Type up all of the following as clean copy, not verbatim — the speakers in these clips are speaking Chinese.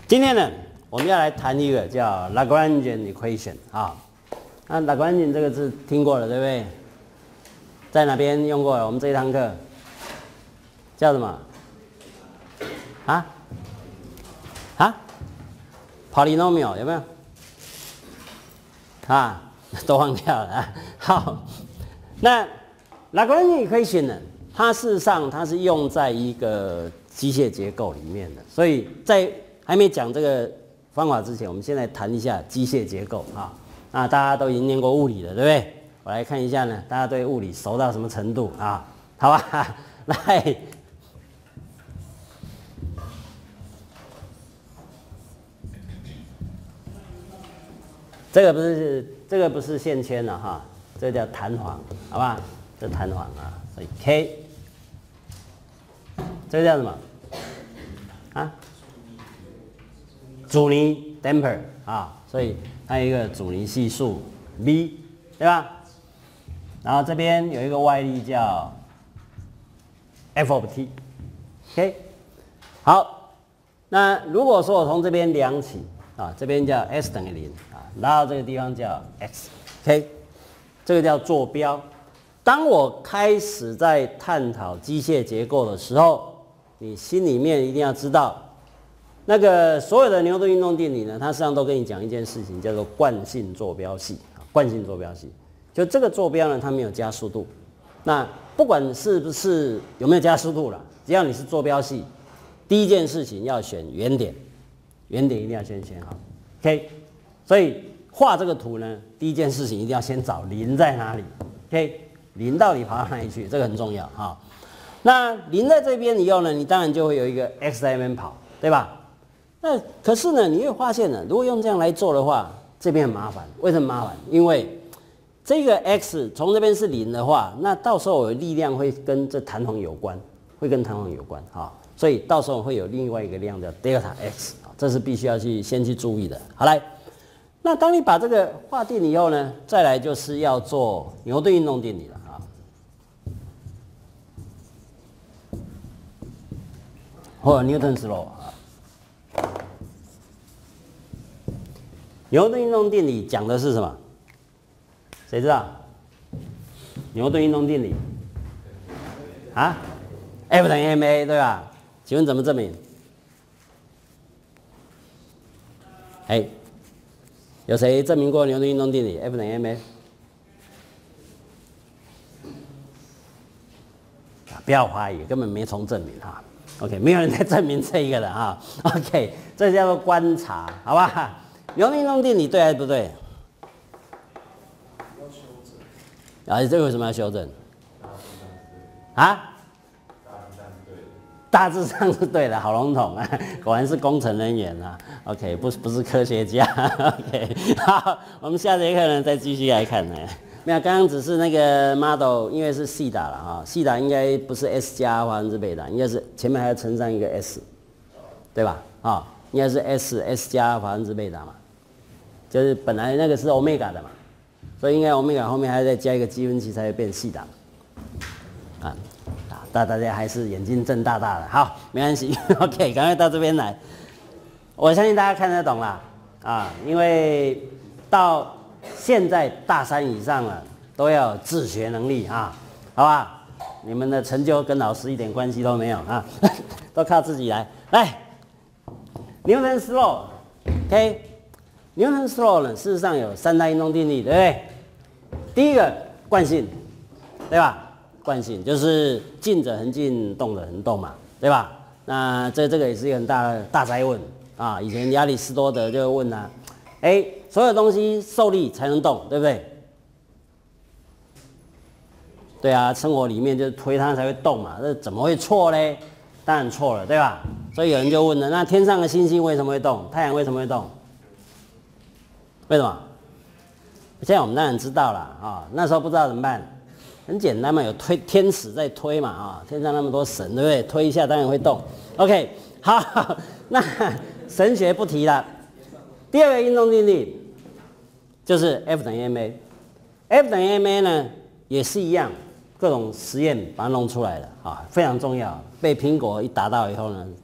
今天呢，我们要来谈一个叫 Lagrangian equation 啊。那 Lagrangian 这个字听过了，对不对？在哪边用过了？我们这一堂课叫什么？Polynomial 有没有？都忘掉了啊。好，那 Lagrangian equation 呢？它事实上它是用在一个机械结构里面的，所以在还没讲这个方法之前，我们先来谈一下机械结构啊。那大家都已经念过物理了，对不对？我来看一下呢，大家对物理熟到什么程度啊？好吧，来，这个不是线圈了哈，这个叫弹簧，好吧？这弹簧啊，所以 K， 这个叫什么？阻尼 damper 啊，所以它有一个阻尼系数 V， 对吧？然后这边有一个外力叫 F of T，OK， 好，那如果说我从这边量起啊，这边叫 S 等于0啊，拉到这个地方叫 X，OK， 这个叫坐标。当我开始在探讨机械结构的时候，你心里面一定要知道。那个所有的牛顿运动定理呢，它实际上都跟你讲一件事情，叫做惯性坐标系。惯性坐标系，就这个坐标呢，它没有加速度。那不管是不是有没有加速度啦，只要你是坐标系，第一件事情要选原点，原点一定要先选好。OK， 所以画这个图呢，第一件事情一定要先找0在哪里。OK， 0到底跑到哪里去？这个很重要哈。那0在这边以后呢，你当然就会有一个 x 在那边跑，对吧？那可是呢，你会发现呢，如果用这样来做的话，这边很麻烦。为什么麻烦？因为这个 x 从这边是0的话，那到时候我的力量会跟这弹簧有关，会跟弹簧有关啊，所以到时候会有另外一个量叫 delta x， 这是必须要先去注意的。好，来，那当你把这个划定以后呢，再来就是要做牛顿运动定理了啊，或者 Newton's law。牛顿运动定理讲的是什么？谁知道？牛顿运动定理F 等于 ma 对吧？请问怎么证明？有谁证明过牛顿运动定理 F 等于 ma？ 不要怀疑，根本没从证明哈。OK， 没有人在证明这一个的哈。OK， 这叫做观察，好吧？牛顿运动定理对还是不对？ 要修正。 这个为什么要修正？大致上是对的，好笼统啊！果然是工程人员啊。OK， 不是科学家。OK， 好，我们下节课呢再继续来看呢。没有，刚刚只是那个 model， 因为是西塔了哈，西塔应该不是 S 加阿法分之贝塔，应该是前面还要乘上一个 S， 对吧？应该是 S 加阿法分之贝塔嘛。就是本来那个是 omega 的嘛，所以应该 omega 后面还要再加一个积分器才会变西塔大家还是眼睛睁大大的，好，没关系。OK， 赶快到这边来，我相信大家看得懂啦因为到现在大3以上了，都要有自学能力好吧？你们的成就跟老师一点关系都没有都靠自己来。来 ，Newton's law，OK。Newton's law 呢，事实上有3大运动定律，对不对？第一个惯性，对吧？惯性就是静者恒静，动者恒动嘛，对吧？那这个也是一个很大的大哉问以前亚里士多德就问所有东西受力才能动，对不对？对啊，生活里面就是推它才会动嘛，这怎么会错嘞？当然错了，对吧？所以有人就问了，那天上的星星为什么会动？太阳为什么会动？为什么？现在我们当然知道了那时候不知道怎么办？很简单嘛，有天使在推嘛天上那么多神，对不对？推一下当然会动。OK， 好，那神学不提了。第二个运动定律就是 F 等于 ma。F 等于 ma 呢也是一样，各种实验把它弄出来的非常重要。被苹果一打到以后呢，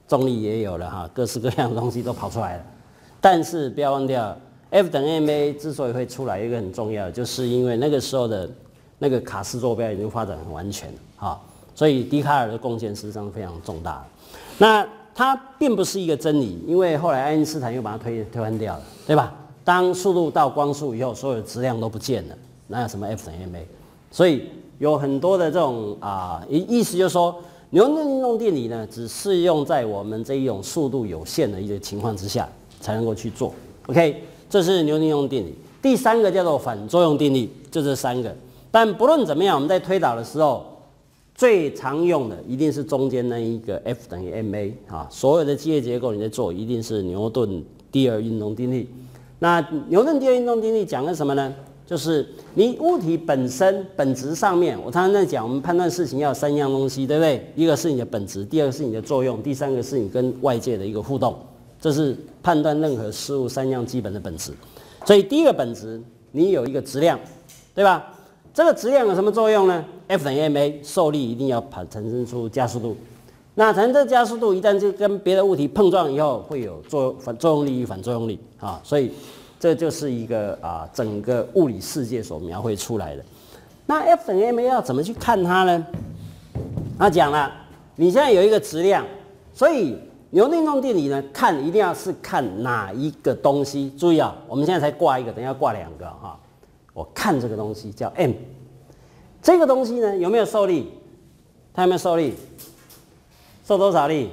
重力也有了哈，各式各样的东西都跑出来了。但是不要忘掉 ，F 等于 ma 之所以会出来，有一个很重要的，就是因为那个时候的那个卡氏坐标已经发展很完全了哈，所以笛卡尔的贡献事实上非常重大。那它并不是一个真理，因为后来爱因斯坦又把它推翻掉了，对吧？当速度到光速以后，所有的质量都不见了，哪有什么 F 等于 ma？ 所以有很多的这种意思就是说，牛顿运动定理呢，只适用在我们这一种速度有限的一个情况之下才能够去做。OK， 这是牛顿运动定理。第三个叫做反作用定律，就这三个。但不论怎么样，我们在推导的时候，最常用的一定是中间那一个 F 等于 ma 啊，所有的机械结构你在做，一定是牛顿第二运动定律。那牛顿第二运动定律讲的什么呢？就是你物体本身本质上面，我常常在讲，我们判断事情要有三样东西，对不对？一个是你的本质，第二个是你的作用，第三个是你跟外界的一个互动。这是判断任何事物三样基本的本质。所以第一个本质，你有一个质量，对吧？这个质量有什么作用呢 ？F 等于 ma， 受力一定要产生出加速度。那产生这加速度，一旦就跟别的物体碰撞以后，会有作用力与反作用力啊。所以这就是一个整个物理世界所描绘出来的。那 F 等于 ma 要怎么去看它呢？他讲了，你现在有一个质量，所以牛顿运动定理呢，看一定要是看哪一个东西。注意啊，我们现在才挂一个，等一下挂两个哈。我看这个东西叫 m， 这个东西呢有没有受力？它有没有受力？受多少力？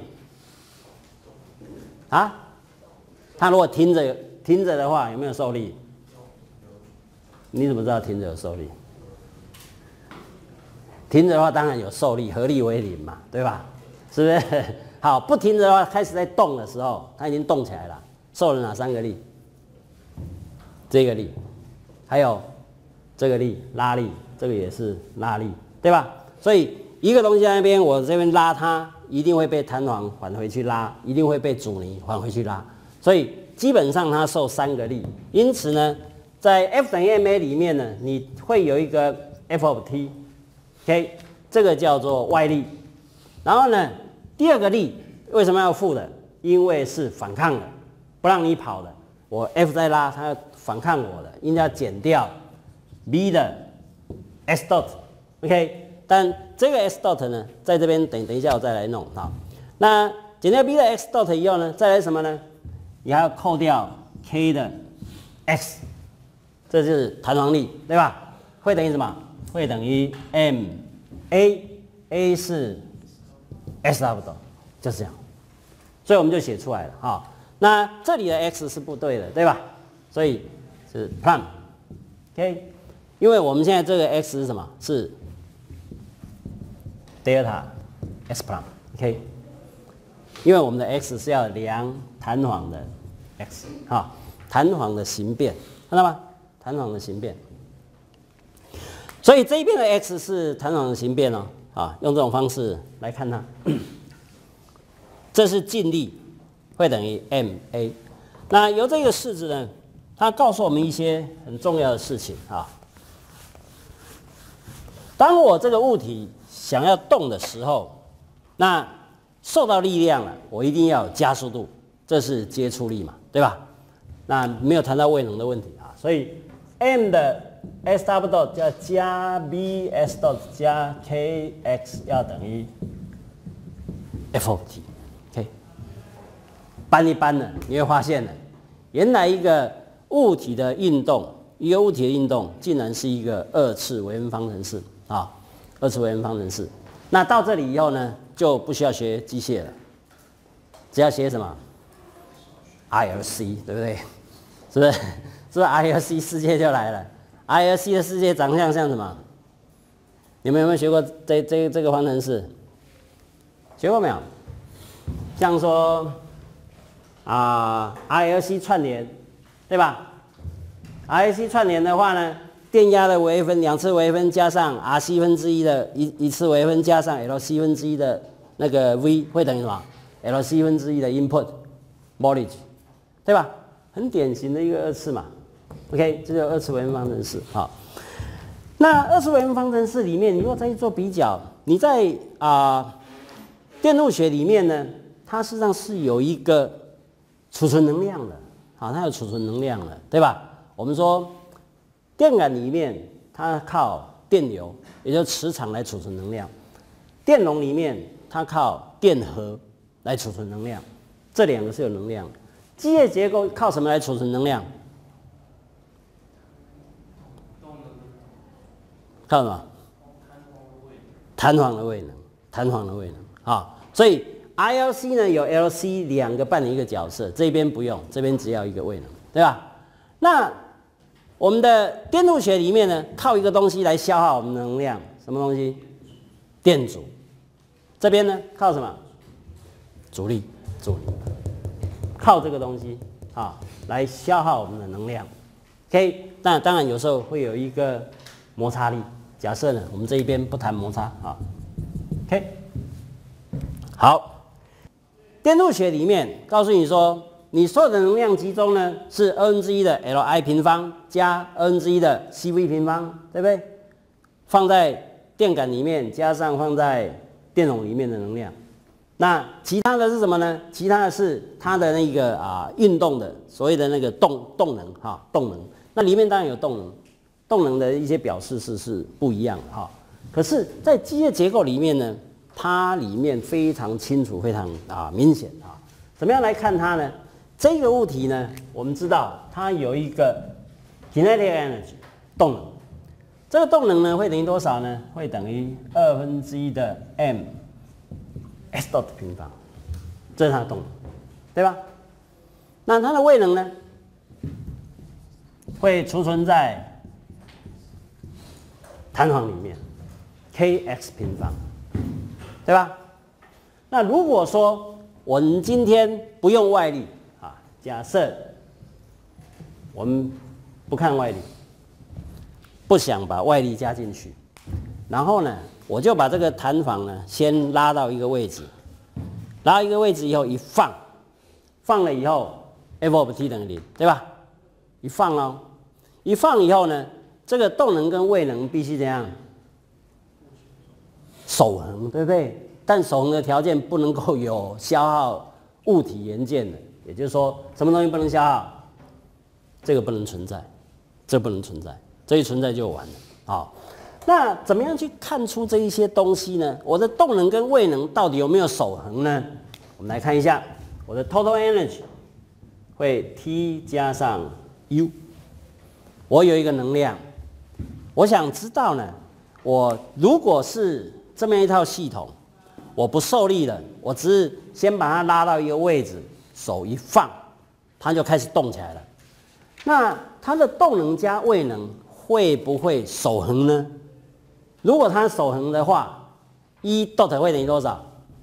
啊？它如果停着的话，有没有受力？你怎么知道停着有受力？停着的话，当然有受力，合力为零嘛，对吧？是不是？好，不停着的话，开始在动的时候，它已经动起来了，受了哪三个力？这个力，还有这个力，拉力，这个也是拉力，对吧？所以一个东西在那边，我这边拉它，一定会被弹簧返回去拉，一定会被阻尼返回去拉，所以基本上它受三个力。因此呢，在 F 等于 ma 里面呢，你会有一个 F of t，OK， 这个叫做外力。然后呢，第二个力为什么要负的？因为是反抗的，不让你跑的。我 F 在拉，它要反抗我的，应该要减掉 B 的 S dot，OK。但这个 S dot 呢，在这边等一下我再来弄哈。那减掉 B 的 X dot 以后呢，再来什么呢？你还要扣掉 K 的 X， 这就是弹簧力，对吧？会等于什么？会等于 ma，a 是 S dot， 就是这样。所以我们就写出来了哈。那这里的 X 是不对的，对吧？所以是 prime，OK， 因为我们现在这个 X 是什么？是delta S prime，OK， 因为我们的 X 是要量弹簧的 X， 哈，弹簧的形变，看到吗？弹簧的形变，所以这一边的 X 是弹簧的形变哦，啊，用这种方式来看它，这是静力，会等于 ma。那由这个式子呢，它告诉我们一些很重要的事情啊。当我这个物体想要动的时候，那受到力量了，我一定要有加速度，这是接触力嘛，对吧？那没有谈到位能的问题啊，所以 m 的 s w dot 要加 b s dot 加 k x 要等于 f of t，OK， 搬一搬呢，你会发现呢，原来一个物体的运动，竟然是一个二次微分方程式啊，二次微分方程式。那到这里以后呢，就不需要学机械了，只要学什么 RLC， 对不对？是不是？是不是 RLC 世界就来了 ？RLC 的世界长相像什么？你们有没有学过这个方程式？学过没有？像说RLC 串联，对吧 ？RLC 串联的话呢，电压的微分，两次微分加上 RC 分之一的一次微分加上 LC 分之一的那个 V 会等于什么 ？LC 分之一的 input voltage， 对吧？很典型的一个二次嘛。OK， 这叫二次微分方程式。好，那二次微分方程式里面，你如果再去做比较，你在电路学里面呢， 它事实上是有一个储存能量的，好，它有储存能量的，对吧？我们说电感里面它靠电流，也就是磁场来储存能量；电容里面它靠电荷来储存能量，这两个是有能量的。机械结构靠什么来储存能量？靠什么？弹簧的位能，弹簧的位能。好，所以 ILC 呢有 LC 两个扮演一个角色，这边不用，这边只要一个位能，对吧？那我们的电路学里面呢，靠一个东西来消耗我们的能量，什么东西？电阻。这边呢靠什么？阻力，靠这个东西啊来消耗我们的能量。OK， 那当然有时候会有一个摩擦力。假设呢，我们这一边不谈摩擦啊。OK， 好，电路学里面告诉你说，你所有的能量集中呢是1/2的 Li 平方加1/2的 Cv 平方，对不对？放在电感里面加上放在电容里面的能量。那其他的是什么呢？其他的是它的那个运动的所谓的那个动能哈，动能。那里面当然有动能。动能的一些表示是不一样的哈，可是，在机械结构里面呢，它里面非常清楚、非常明显啊。怎么样来看它呢？这个物体呢，我们知道它有一个 kinetic energy 动能，这个动能呢会等于多少呢？会等于1/2的 m s dot 平方，这是它的动能，对吧？那它的位能呢，会储存在弹簧里面 kx 平方，对吧？那如果说我们今天不用外力假设我们不看外力，不想把外力加进去，然后呢，我就把这个弹簧呢先拉到一个位置，拉到一个位置以后一放，放了以后 F(t) 等于0，对吧？一放哦，一放以后呢，这个动能跟位能必须怎样？守恒，对不对？但守恒的条件不能够有消耗物体元件的，也就是说，什么东西不能消耗？这个不能存在，这不能存在，这一存在就完了。好，那怎么样去看出这一些东西呢？我的动能跟位能到底有没有守恒呢？我们来看一下，我的 total energy 会 T 加上 U， 我有一个能量。我想知道呢，我如果是这么一套系统，我不受力了，我只是先把它拉到一个位置，手一放，它就开始动起来了。那它的动能加位能会不会守恒呢？如果它守恒的话，E dot 会等于多少？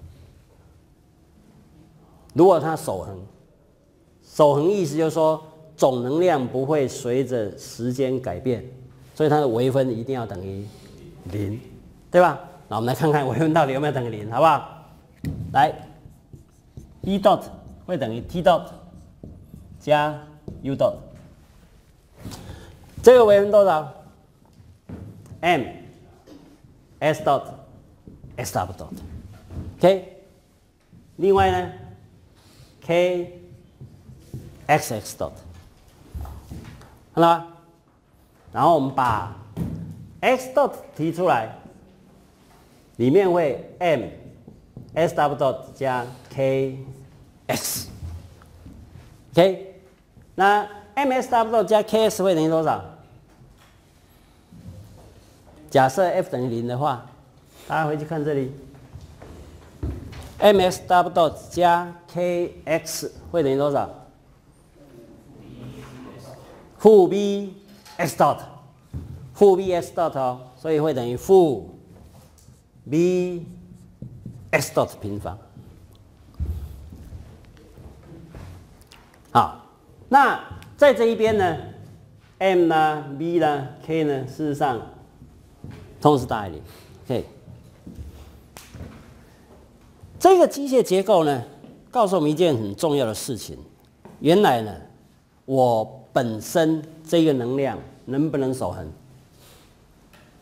如果它守恒，守恒意思就是说总能量不会随着时间改变。所以它的微分一定要等于0，对吧？那我们来看看微分到底有没有等于0，好不好？来 ，E dot 会等于 T dot 加 U dot， 这个微分多少 ？m s dot s w dot，OK。另外呢 ，k x x dot， 看到吗？然后我们把 x dot 提出来，里面会 m s w dot 加 k x，OK， 那 m s w dot 加 k x 会等于多少？假设 f 等于0的话，大家回去看这里 ，m s w dot 加 k x 会等于多少？负 b x dot， 负 b x dot 哦，所以会等于负 b x dot 平方。好，那在这一边呢 ，m 呢 ，b 呢 ，k 呢，事实上同时大于0。OK， 这个机械结构呢，告诉我们一件很重要的事情。原来呢，我本身这个能量能不能守恒？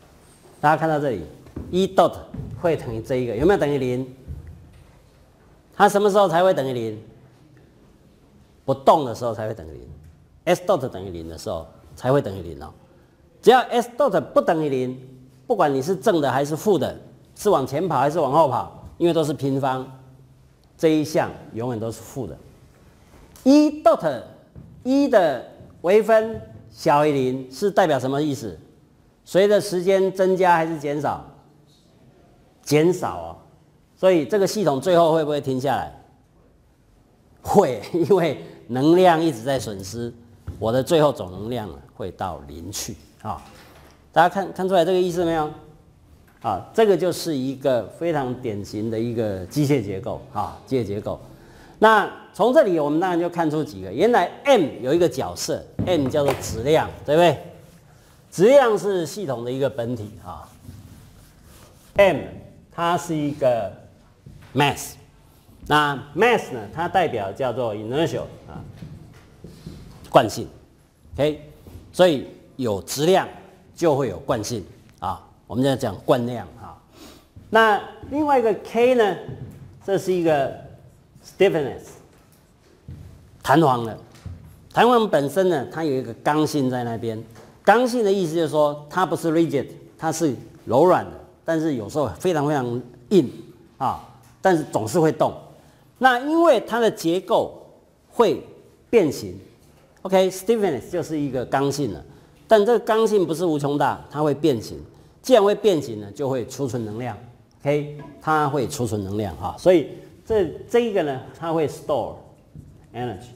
大家看到这里 ，E dot 会等于这一个，有没有等于0？ 它什么时候才会等于0？不动的时候才会等于0。s dot 等于0的时候才会等于0哦。只要 s dot 不等于0，不管你是正的还是负的，是往前跑还是往后跑，因为都是平方，这一项永远都是负的。1 dot 1的微分小于0是代表什么意思？随着时间增加还是减少？减少哦。所以这个系统最后会不会停下来？会，因为能量一直在损失，我的最后总能量会到0去啊。大家看出来这个意思没有？啊，这个就是一个非常典型的一个机械结构啊，机械结构。那从这里我们当然就看出几个，原来 M 有一个角色 ，M 叫做质量，对不对？质量是系统的一个本体啊。M 它是一个 mass， 那 mass 呢，它代表叫做 inertial 啊，惯性。OK， 所以有质量就会有惯性啊。我们在讲惯量啊。那另外一个 K 呢，这是一个 stiffness， 弹簧的。弹簧本身呢，它有一个刚性在那边。刚性的意思就是说，它不是 rigid， 它是柔软的，但是有时候非常非常硬啊，但是总是会动。那因为它的结构会变形 ，OK，stiffness 就是一个刚性了。但这个刚性不是无穷大，它会变形。既然会变形呢，就会储存能量 ，OK， 它会储存能量啊，所以这一个呢，它会 store energy。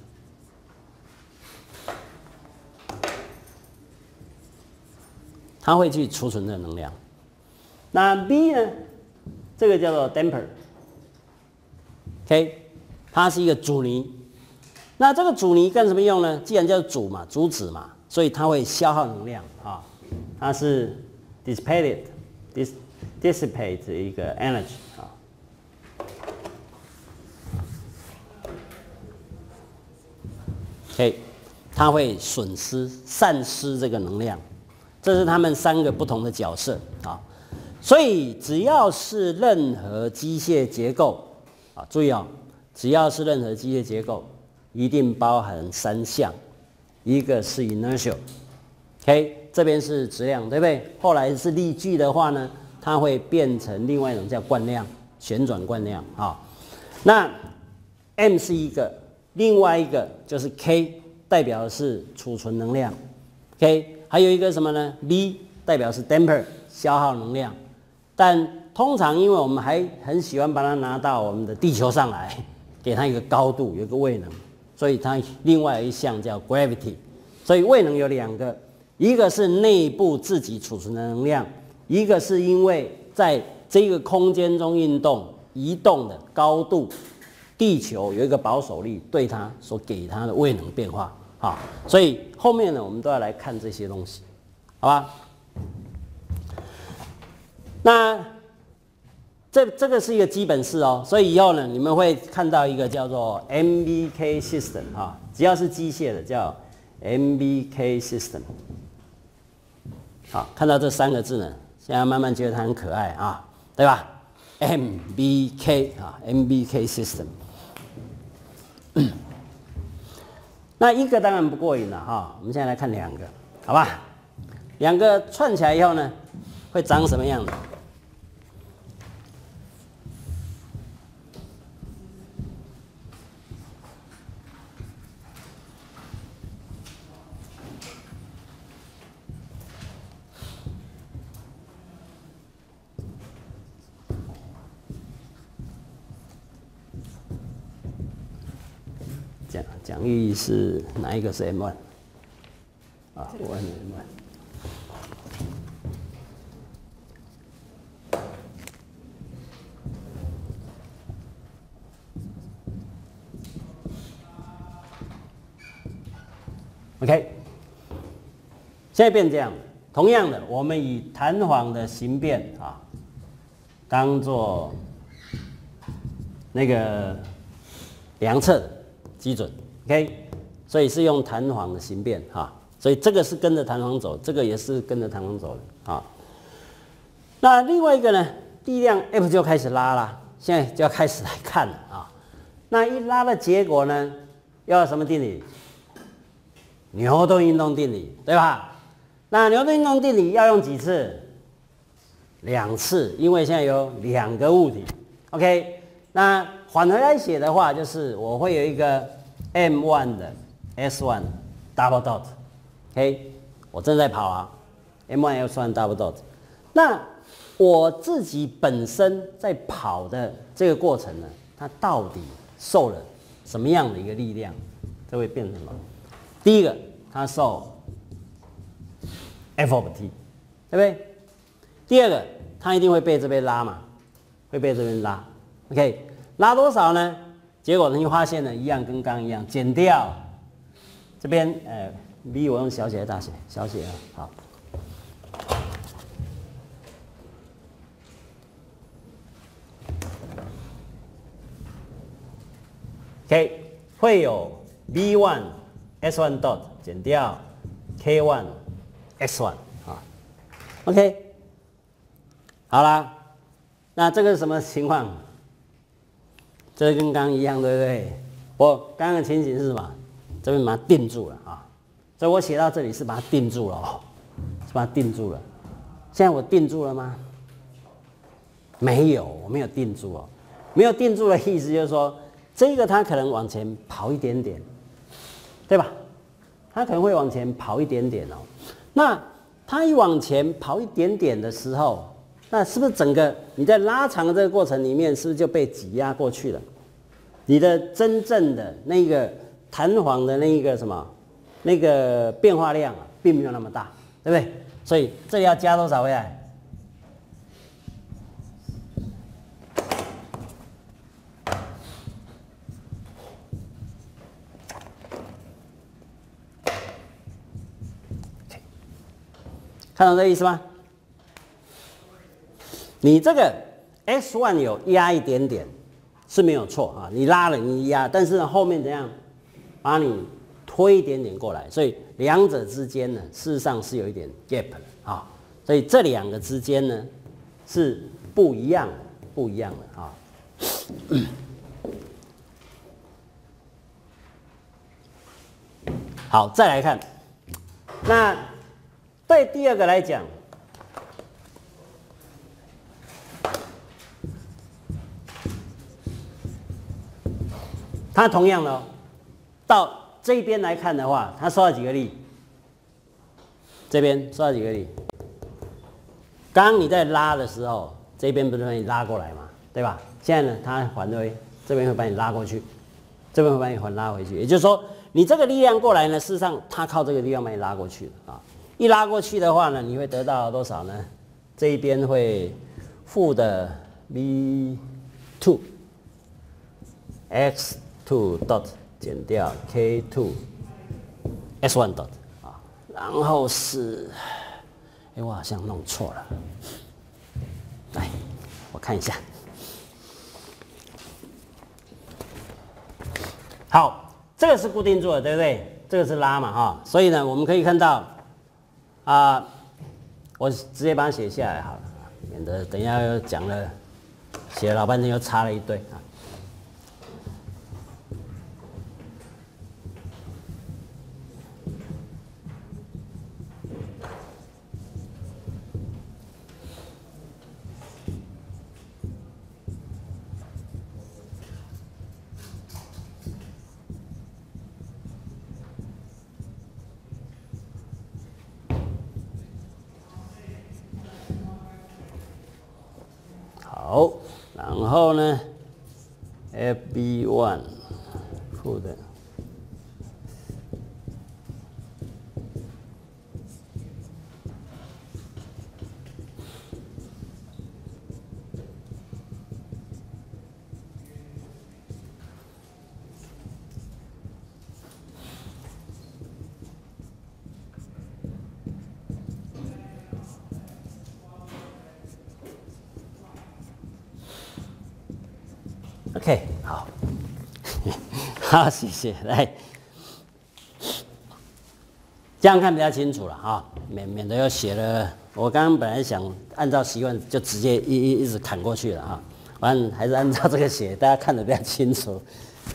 它会去储存这个能量。那 B 呢？这个叫做 damper，OK， 它是一个阻尼。那这个阻尼干什么用呢？既然叫阻嘛，阻止嘛，所以它会消耗能量啊。它是 dissipate 一个 energy 啊。OK， 它会散失这个能量。这是他们3个不同的角色啊，所以只要是任何机械结构啊，注意哦，只要是任何机械结构，一定包含3项，一个是 inertial，OK， 这边是质量，对不对？后来是力矩的话呢，它会变成另外一种叫惯量，旋转惯量啊。那 M 是一个，另外一个就是 K， 代表的是储存能量 ，OK。还有一个什么呢 ？B 代表是 damper， 消耗能量。但通常因为我们还很喜欢把它拿到我们的地球上来，给它一个高度，有一个位能，所以它另外一项叫 gravity。所以位能有2个，一个是内部自己储存的能量，一个是因为在这个空间中移动的高度，地球有一个保守力对它所给它的位能变化。好，所以后面呢，我们都要来看这些东西，好吧？那这个是一个基本式哦，所以以后呢，你们会看到一个叫做 MBK system 哈，只要是机械的叫 MBK system。好，看到这3个字呢，现在慢慢觉得它很可爱啊，对吧 ？MBK 啊 ，MBK system。那一个当然不过瘾了哈，我们现在来看2个，好吧？2个串起来以后呢，会长什么样子？讲义是哪一个是 M1？ 啊，我按 M1。OK， 现在变这样，同样的，我们以弹簧的形变啊，当做那个量测的基准。OK， 所以是用弹簧的形变哈，所以这个是跟着弹簧走，这个也是跟着弹簧走的啊。那另外一个呢，力量 F 就开始拉啦，现在就要开始来看了啊。 那一拉的结果呢，要什么定理？牛顿运动定理，对吧？那牛顿运动定理要用几次？2次，因为现在有2个物体。OK， 那返回来写的话，就是我会有一个 M1 的 S1 double dot。OK， 我正在跑啊 ，M1 S1 double dot。那我自己本身在跑的这个过程呢，它到底受了什么样的一个力量？这会变成什么？第一个，它受 F of t， 对不对？第二个，它一定会被这边拉嘛，会被这边拉。OK， 拉多少呢？结果你发现呢，一样跟刚刚一样，减掉这边v 我用小写还是大写？小写啊，好。OK， 会有 v1 s1 dot 减掉 k1 x1 啊。OK， 好啦，那这个是什么情况？这跟刚刚一样，对不对？我刚刚的情形是什么？这边把它定住了啊。所以我写到这里是把它定住了哦，是把它定住了。现在我定住了吗？没有，我没有定住哦。没有定住的意思就是说，这个它可能往前跑一点点，对吧？它可能会往前跑一点点哦。那它一往前跑一点点的时候，那是不是整个你在拉长的这个过程里面，是不是就被挤压过去了？你的真正的那个弹簧的那个什么那个变化量啊，并没有那么大，对不对？所以这里要加多少回来？看懂这意思吗？你这个 x1 有压一点点是没有错啊，你拉了你压，但是呢后面怎样把你推一点点过来，所以两者之间呢事实上是有一点 gap 的啊，所以这2个之间呢是不一样的啊。好，再来看，那对第2个来讲，它同样的到这边来看的话，它受到几个力？这边受到几个力？刚刚你在拉的时候，这边不是把你拉过来嘛，对吧？现在呢，它反推这边会把你拉过去，这边会把你反拉回去。也就是说，你这个力量过来呢，事实上它靠这个力量把你拉过去了啊。一拉过去的话呢，你会得到多少呢？这一边会负的 v2 x2 dot 减掉 k2 s1 dot 啊，然后是，我好像弄错了，来，我看一下。好，这个是固定住的，对不对？这个是拉嘛，哈，所以呢，我们可以看到。我直接把它写下来好了，免得等一下又讲了，写了老半天又插了一堆啊。好，然后呢 ，FB1 负的，OK， 好，好，谢谢，来，这样看比较清楚了啊，免得又写了。我刚刚本来想按照习惯就直接一直砍过去了啊，完还是按照这个写，大家看得比较清楚。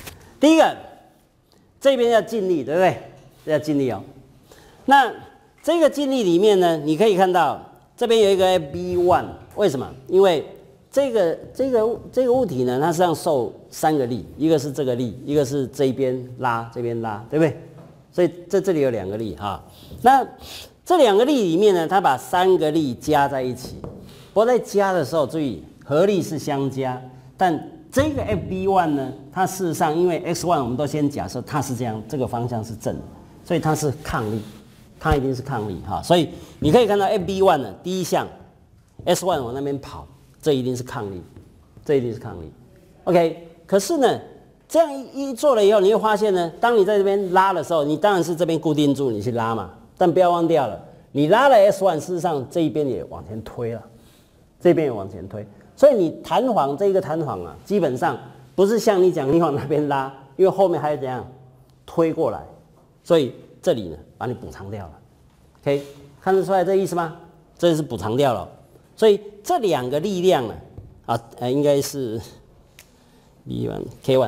第一个，这边要尽力，对不对？要尽力哦。那这个尽力里面呢，你可以看到这边有一个 FB1， 为什么？因为这个物体呢，它实际上受3个力，一个是这个力，一个是这边拉，这边拉，对不对？所以这里有2个力哈。那这2个力里面呢，它把3个力加在一起。不过在加的时候，注意合力是相加，但这个 FB1 呢，它事实上因为 x1 我们都先假设它是这样，这个方向是正的，所以它是抗力，它一定是抗力哈。所以你可以看到 FB1 呢，第一项 S1 往那边跑，这一定是抗力，这一定是抗力。OK， 可是呢，这样一做了以后，你会发现呢，当你在这边拉的时候，你当然是这边固定住，你去拉嘛，但不要忘掉了，你拉了 S1， 事实上这一边也往前推了，这边也往前推。所以你弹簧这一个弹簧啊，基本上不是像你讲你往那边拉，因为后面还有怎样推过来，所以这里呢把你补偿掉了。OK， 看得出来这意思吗？这是补偿掉了。所以这2个力量呢，应该是 B1 K1，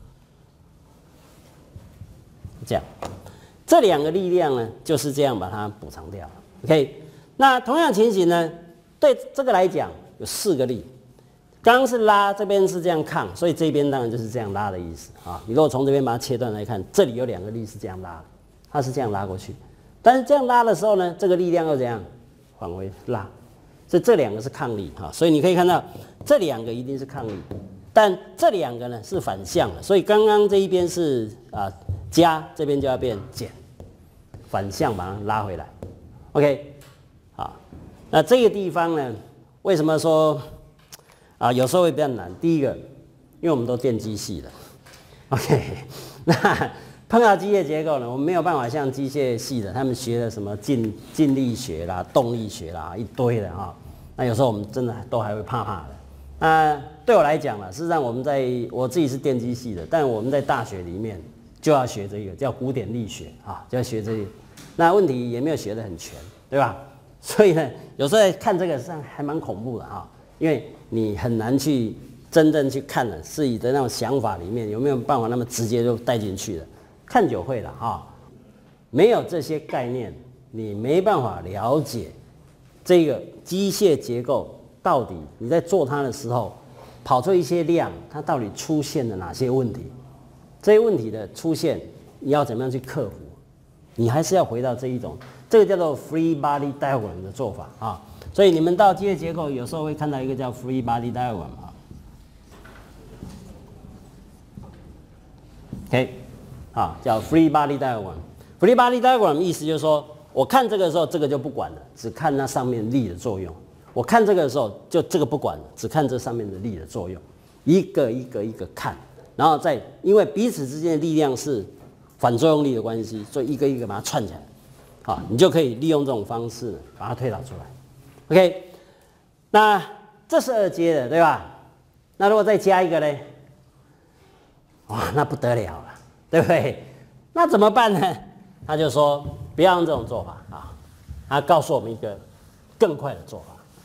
这样，这2个力量呢就是这样把它补偿掉了。OK， 那同样情形呢，对这个来讲。有4个力，刚刚是拉，这边是这样抗，所以这边当然就是这样拉的意思啊。你如果从这边把它切断来看，这里有2个力是这样拉，它是这样拉过去，但是这样拉的时候呢，这个力量又怎样往回拉，所以这2个是抗力哈。所以你可以看到这2个一定是抗力，但这2个呢是反向的，所以刚刚这一边是加，这边就要变减，反向把它拉回来。OK， 好，那这个地方呢？为什么说有时候会比较难？第一个，因为我们都电机系的 ，OK， 那碰到机械结构呢，我们没有办法像机械系的，他们学的什么静力学啦、动力学啦一堆的哈。那有时候我们真的都还会怕怕的。那对我来讲呢，事实上我自己是电机系的，但我们在大学里面就要学这个叫古典力学啊，就要学这个。那问题也没有学得很全，对吧？所以呢，有时候看这个上还蛮恐怖的哈，因为你很难去真正去看了自己的那种想法里面有没有办法那么直接就带进去的，看久会了哈。没有这些概念，你没办法了解这个机械结构到底你在做它的时候跑出一些量，它到底出现了哪些问题？这些问题的出现，你要怎么样去克服？你还是要回到这一种。这个叫做 free body diagram 的做法啊，所以你们到机械结构有时候会看到一个叫 free body diagram 啊 ，OK， 叫 free body diagram。free body diagram 意思就是说，我看这个的时候，这个就不管了，只看那上面力的作用；我看这个的时候，就这个不管了，只看这上面的力的作用，一个一个一个看，然后再因为彼此之间的力量是反作用力的关系，所以一个一个把它串起来。你就可以利用这种方式把它推导出来 ，OK？ 那这是2阶的，对吧？那如果再加一个呢？哇，那不得了了，对不对？那怎么办呢？他就说不要用这种做法啊，他告诉我们一个更快的做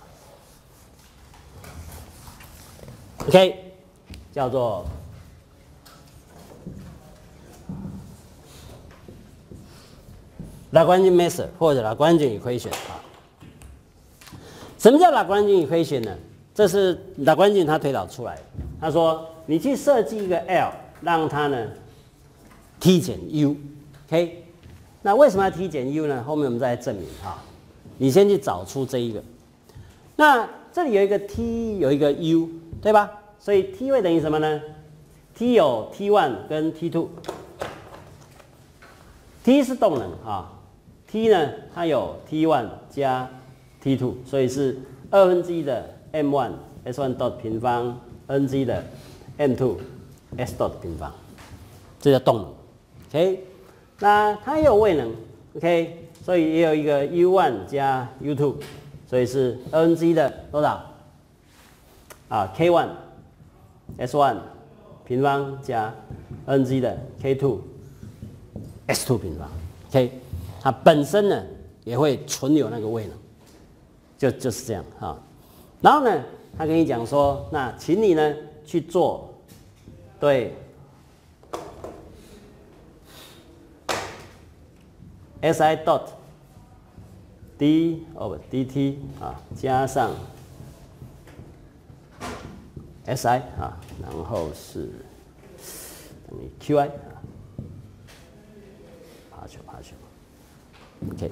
法 ，OK？ 叫做Lagrangian method 或者 Lagrangian equation 啊，什么叫 Lagrangian equation 呢？这是 Lagrangian 他推导出来的。他说，你去设计一个 L， 让它呢 T 减 U，OK？ 那为什么要 T 减 U 呢？后面我们再来证明啊。你先去找出这一个，那这里有一个 T， 有一个 U， 对吧？所以 T 会等于什么呢 ？T 有 T1 跟 T2。T 是动能啊。T 呢，它有 T1 加 T2， 所以是1/2的 M1 S1 dot 平方 N/g 的 M2 S dot 平方，这叫动能。OK， 那它也有位能 ，OK， 所以也有一个 U1 加 U2， 所以是2/g的多少？K1 S1 平方加 N/g 的 K2 S2 平方 ，OK。它本身呢也会存有那个位能，就是这样哈。然后呢，他跟你讲说，那请你呢去做对 si dot d of dt 啊，加上 si 啊，然后是等于 qi 啊，爬球，OK。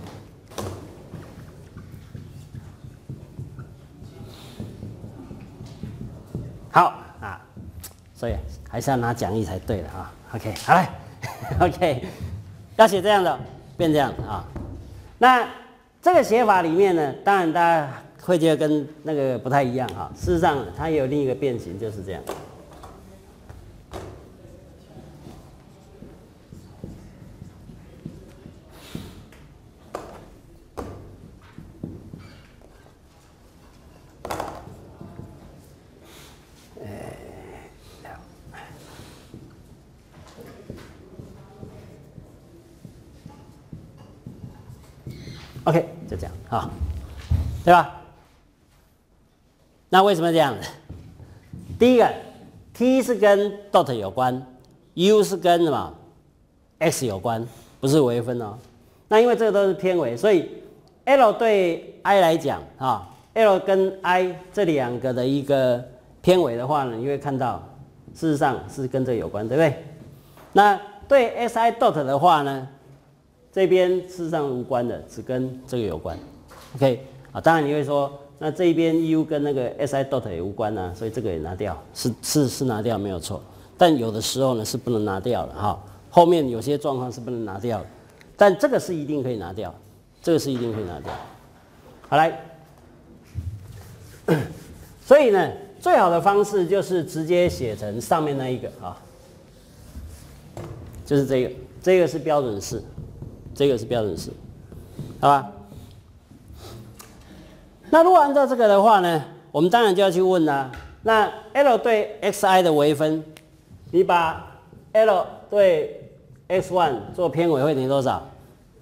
好啊，所以还是要拿讲义才对的啊。OK， 好来，OK， 要写这样的，变这样啊。那这个写法里面呢，当然大家会觉得跟那个不太一样啊。事实上，它也有另一个变形，就是这样。OK， 就这样啊，对吧？那为什么这样子？第一个 ，t 是跟 dot 有关 ，u 是跟什么 x 有关，不是微分哦。那因为这个都是偏微，所以 L 对 i 来讲啊 ，L 跟 i 这两个的一个偏微的话呢，你会看到事实上是跟这个有关，对不对？那对 si dot 的话呢？这边事实上无关的，只跟这个有关 ，OK 啊？当然你会说，那这一边 u 跟那个 si dot 也无关啊，所以这个也拿掉，是拿掉没有错。但有的时候呢是不能拿掉的哈，后面有些状况是不能拿掉的，但这个是一定可以拿掉，这个是一定可以拿掉。好来，所以呢，最好的方式就是直接写成上面那一个啊，就是这个是标准式。这个是标准式，好吧？那如果按照这个的话呢，我们当然就要去问啦。那 L 对 xi 的微分，你把 L 对 x1 做偏微会等于多少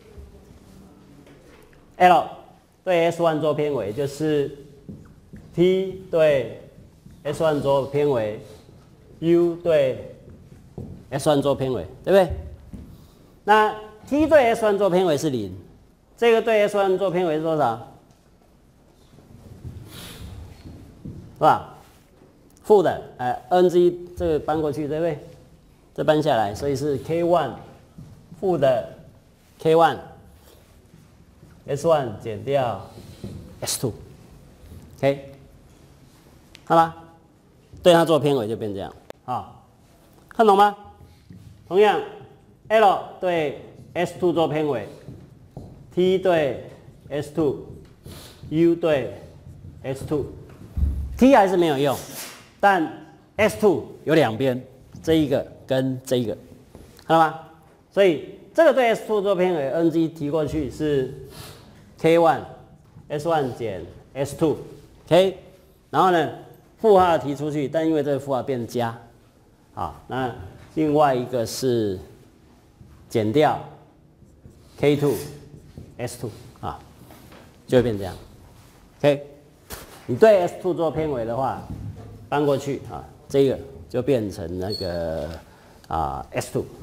？L 对 s1 做偏微就是 t 对 s1 做偏微 ，u 对 s1 做偏微，对不对？那t 对 s1 做偏微是0，这个对 s1 做偏微是多少？是吧？负的，ng 这个搬过去，对不对？这搬下来，所以是 k1 负的 k1 s1 减掉 s2，OK， 好吗？对它做偏微就变这样，好，看懂吗？同样 ，L 对S2 做偏微 ，T 对 S2，U 对 S2，T 还是没有用，但 S2 有两边，这一个跟这一个，看到吗？所以这个对 S2 做偏微 ，NG 提过去是 K1 S1 减 S2，OK， 然后呢负号提出去，但因为这个负号变加，好，那另外一个是减掉。K2 S2 啊，就会变这样。OK， 你对 S2 做偏微的话，搬过去啊，这个就变成那个S2 啊，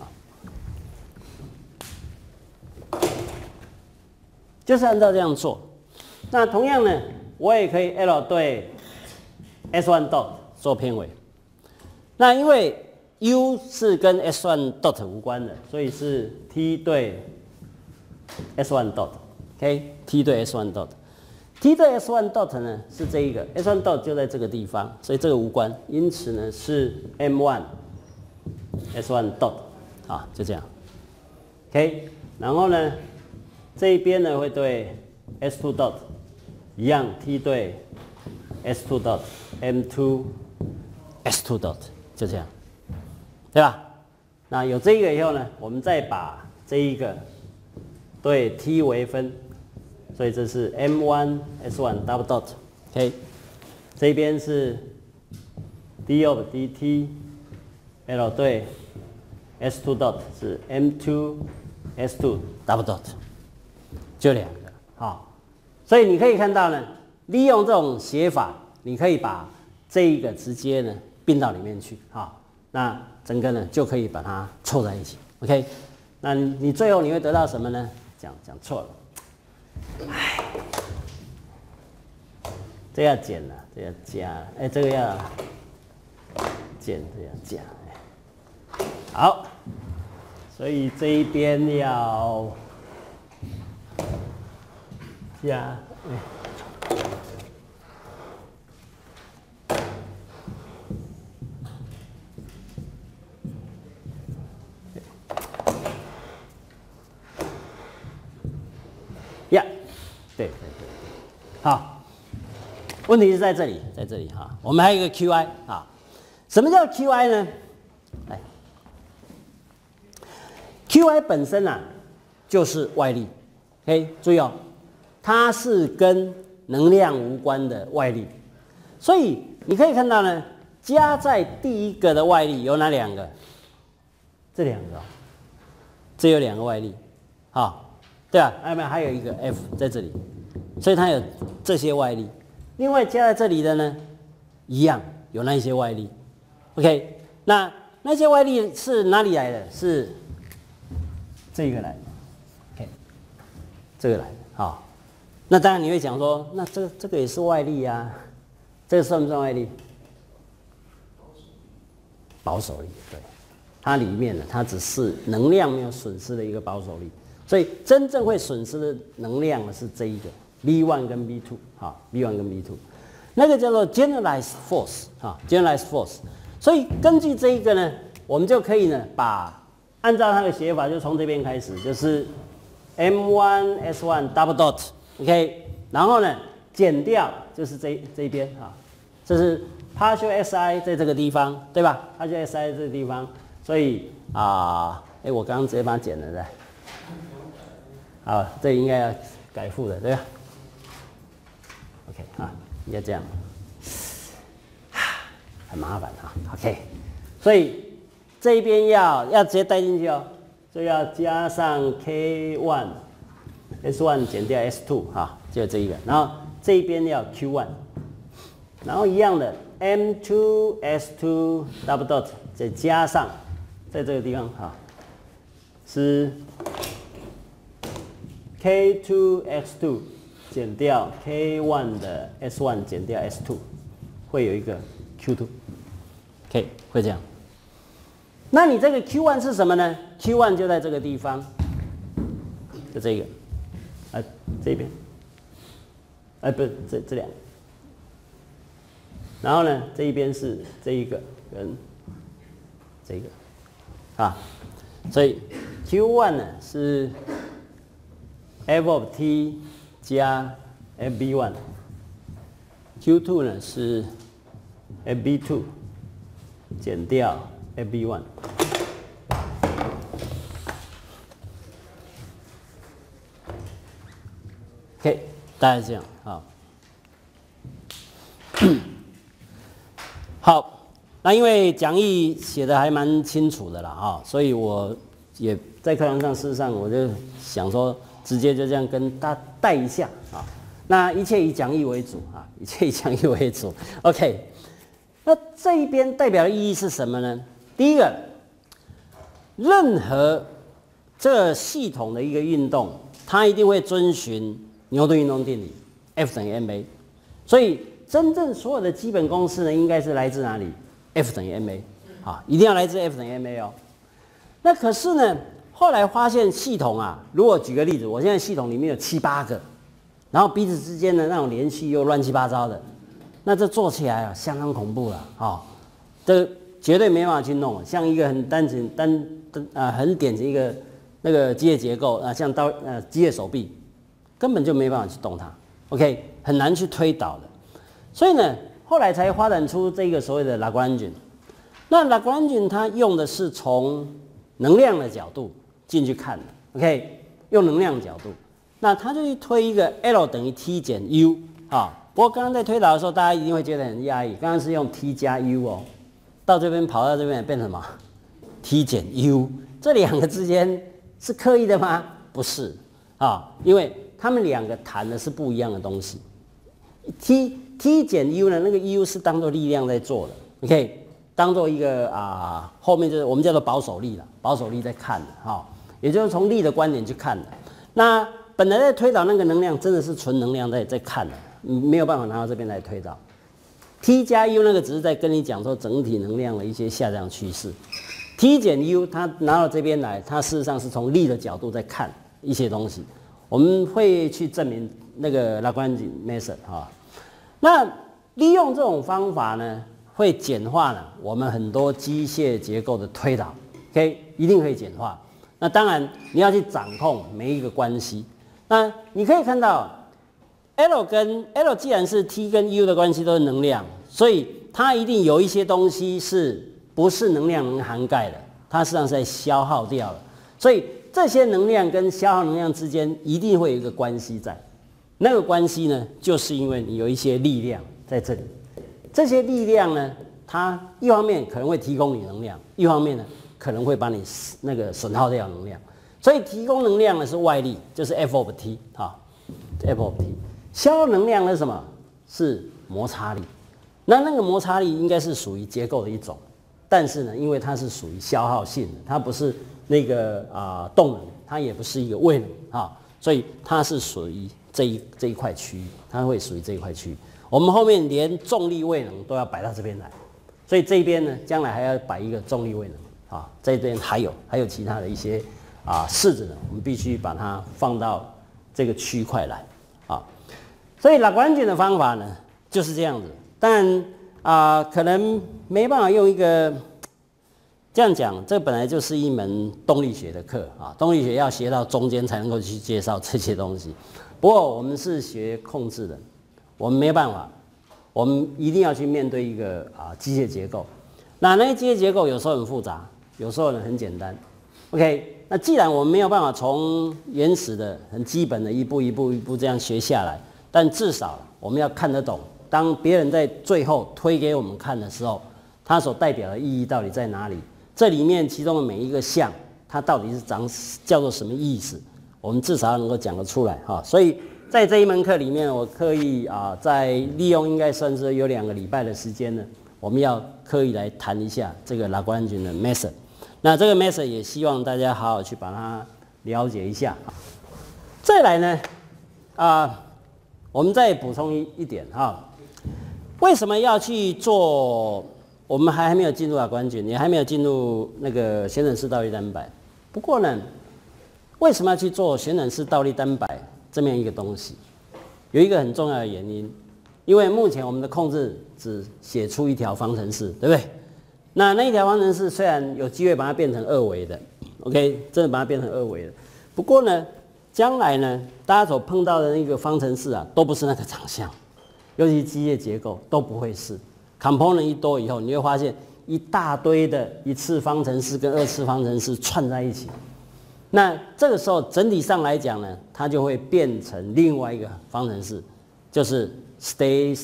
就是按照这样做。那同样呢，我也可以 L 对 S1 dot 做偏微。那因为 U 是跟 S1 dot 无关的，所以是 T 对S1 dot，OK，T 对 S1 dot，T 对 S1 dot 呢是这一个 S1 dot 就在这个地方，所以这个无关，因此呢是 M1 S1 dot， 啊，就这样 ，OK， 然后呢这一边呢会对 S2 dot 一样 ，T 对 S2 dot M2 S2 dot 就这样，对吧？那有这个以后呢，我们再把这一个对 t 微分，所以这是 M1 S1 double dot，OK， 这边是 d of dt L 对 S2 dot 是 M2 S2 double dot， 就两个，好，所以你可以看到呢，利用这种写法，你可以把这一个直接呢并到里面去，好，那整个呢就可以把它凑在一起 ，OK， 那你最后你会得到什么呢？ 讲错了。哎，这要减了，这要加，哎，这个要减，这要加。好，所以这一边要加。呀，对，好，问题是在这里哈。我们还有一个 QI 啊，什么叫 QI 呢？来 ，QI 本身啊就是外力 ，OK， 注意哦，它是跟能量无关的外力，所以你可以看到呢，加在第一个的外力有哪两个？这两个、哦，这有两个外力，好。对啊，还有一个 F 在这里，所以它有这些外力。另外加在这里的呢，一样有那些外力。OK， 那些外力是哪里来的？是这个来的。OK， 这个来的。好，那当然你会讲说，那这个也是外力啊，这个算不算外力？保守力，对，它里面呢，它只是能量没有损失的一个保守力。所以真正会损失的能量的是这一个 B1 跟 B2， 哈 ，B1 跟 B2， 那个叫做 generalized force， 哈 ，generalized force。所以根据这一个呢，我们就可以呢，按照它的写法，就从这边开始，就是 M1 S1 double dot，OK， 然后呢减掉就是这一边哈，这是 partial SI 在这个地方，对吧 ？partial SI 在这个地方，所以我刚刚直接把它减了的。好，这应该要改负的，对吧 ？OK 啊，应该这样，很麻烦啊。OK， 所以这边要直接带进去哦，所以要加上 K1 S1 减掉 S2 哈，就这一个，然后这一边要 Q1， 然后一样的 M2 S2 double dot 再加上在这个地方哈，是。K2 X2 减掉 K1 的 S1 减掉 S2， 会有一个 Q2，OK， 会这样。那你这个 Q1 是什么呢 ？Q1 就在这个地方，就这个，这边，不是这两个。然后呢，这一边是这一个跟这个，啊，所以 Q1 呢是。F of t 加 FB1，Q2 呢是 FB2 减掉 FB1。OK， 大概这样啊。好，那因为讲义写的还蛮清楚的啦啊，所以我也在课堂上，事实上我就想说。直接就这样跟大家带一下啊，那一切以讲义为主啊，一切以讲义为主。OK， 那这一边代表的意义是什么呢？第一个，任何这个系统的一个运动，它一定会遵循牛顿运动定理 ，F 等于 ma。所以真正所有的基本公式呢，应该是来自哪里 ？F 等于 ma， 啊，一定要来自 F 等于 ma 哦。那可是呢？后来发现系统啊，如果举个例子，我现在系统里面有7、8个，然后彼此之间的那种联系又乱七八糟的，那这做起来啊相当恐怖了啊、哦！这绝对没办法去弄，像一个很很典型一个那个机械结构啊，像机械手臂，根本就没办法去动它。OK， 很难去推导的。所以呢，后来才发展出这个所谓的拉格朗日。那拉格朗日它用的是从能量的角度进去看的 ，OK， 用能量的角度，那他就去推一个 L 等于 T 减 U 啊。不过刚刚在推导的时候，大家一定会觉得很压抑。刚刚是用 T 加 U 哦，到这边跑到这边变成什么 ？T 减 U， 这两个之间是刻意的吗？不是啊，因为他们两个谈的是不一样的东西。T 减 U 呢，那个 U 是当做力量在做的 ，OK。当做一个后面就是我们叫做保守力了，保守力在看的哈，也就是从力的观点去看的。 那本来在推导那个能量真的是纯能量在看的，没有办法拿到这边来推导。T 加 U 那个只是在跟你讲说整体能量的一些下降趋势。T 减 U 它拿到这边来，它事实上是从力的角度在看一些东西。我们会去证明那个 Lagrange method 啊。那利用这种方法呢，会简化了我们很多机械结构的推导 ，OK， 一定可以简化。那当然你要去掌控每一个关系。那你可以看到 L 既然是 T 跟 U 的关系都是能量，所以它一定有一些东西是不是能量能涵盖的，它实际上是在消耗掉了。所以这些能量跟消耗能量之间一定会有一个关系在。那个关系呢，就是因为你有一些力量在这里，这些力量呢，它一方面可能会提供你能量，一方面呢可能会把你那个损耗掉能量。所以提供能量的是外力，就是 F of T 啊 ，F of T。消耗能量是什么？是摩擦力。那个摩擦力应该是属于结构的一种，但是呢，因为它是属于消耗性的，它不是那个动能，它也不是一个位能啊，所以它是属于这一块区域，它会属于这一块区域。我们后面连重力位能都要摆到这边来，所以这边呢，将来还要摆一个重力位能啊，这边还有其他的一些式子呢，我们必须把它放到这个区块来啊。所以Lagrange的方法呢就是这样子，但可能没办法用一个这样讲，这本来就是一门动力学的课啊，动力学要学到中间才能够去介绍这些东西。不过我们是学控制的，我们没办法，我们一定要去面对一个机械结构。那些机械结构有时候很复杂，有时候呢很简单。OK， 那既然我们没有办法从原始的很基本的一步一步这样学下来，但至少我们要看得懂，当别人在最后推给我们看的时候，它所代表的意义到底在哪里？这里面其中的每一个项，它到底是叫做什么意思？我们至少能够讲得出来哈。所以在这一门课里面，我刻意在利用应该算是有2个礼拜的时间呢，我们要刻意来谈一下这个 Lagrange 的 method。那这个 method 也希望大家好好去把它了解一下。再来呢，我们再补充一点哈，为什么要去做？我们还没有进入Lagrange，也还没有进入那个旋转式倒立单摆。不过呢，为什么要去做旋转式倒立单摆这么样一个东西？有一个很重要的原因，因为目前我们的控制只写出一条方程式，对不对？那一条方程式虽然有机会把它变成2维的 ，OK， 真的把它变成2维的。不过呢，将来呢，大家所碰到的那个方程式都不是那个长相，尤其机械结构都不会是。component 一多以后，你会发现一大堆的一次方程式跟2次方程式串在一起。那这个时候整体上来讲呢，它就会变成另外一个方程式，就是 state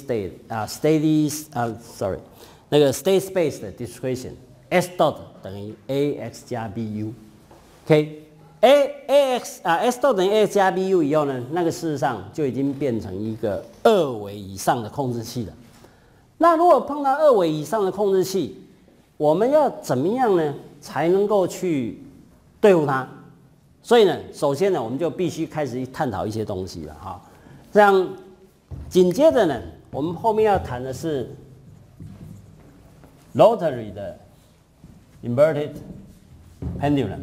space 的 description s dot 等于 ax 加 bu，OK。S dot 等于 ax 加 bu 以后呢，那个事实上就已经变成一个2维以上的控制器了。那如果碰到2维以上的控制器，我们要怎么样呢，才能够去对付它？所以呢，首先呢，我们就必须开始探讨一些东西了哈。这样，紧接着呢，我们后面要谈的是 rotary 的 inverted pendulum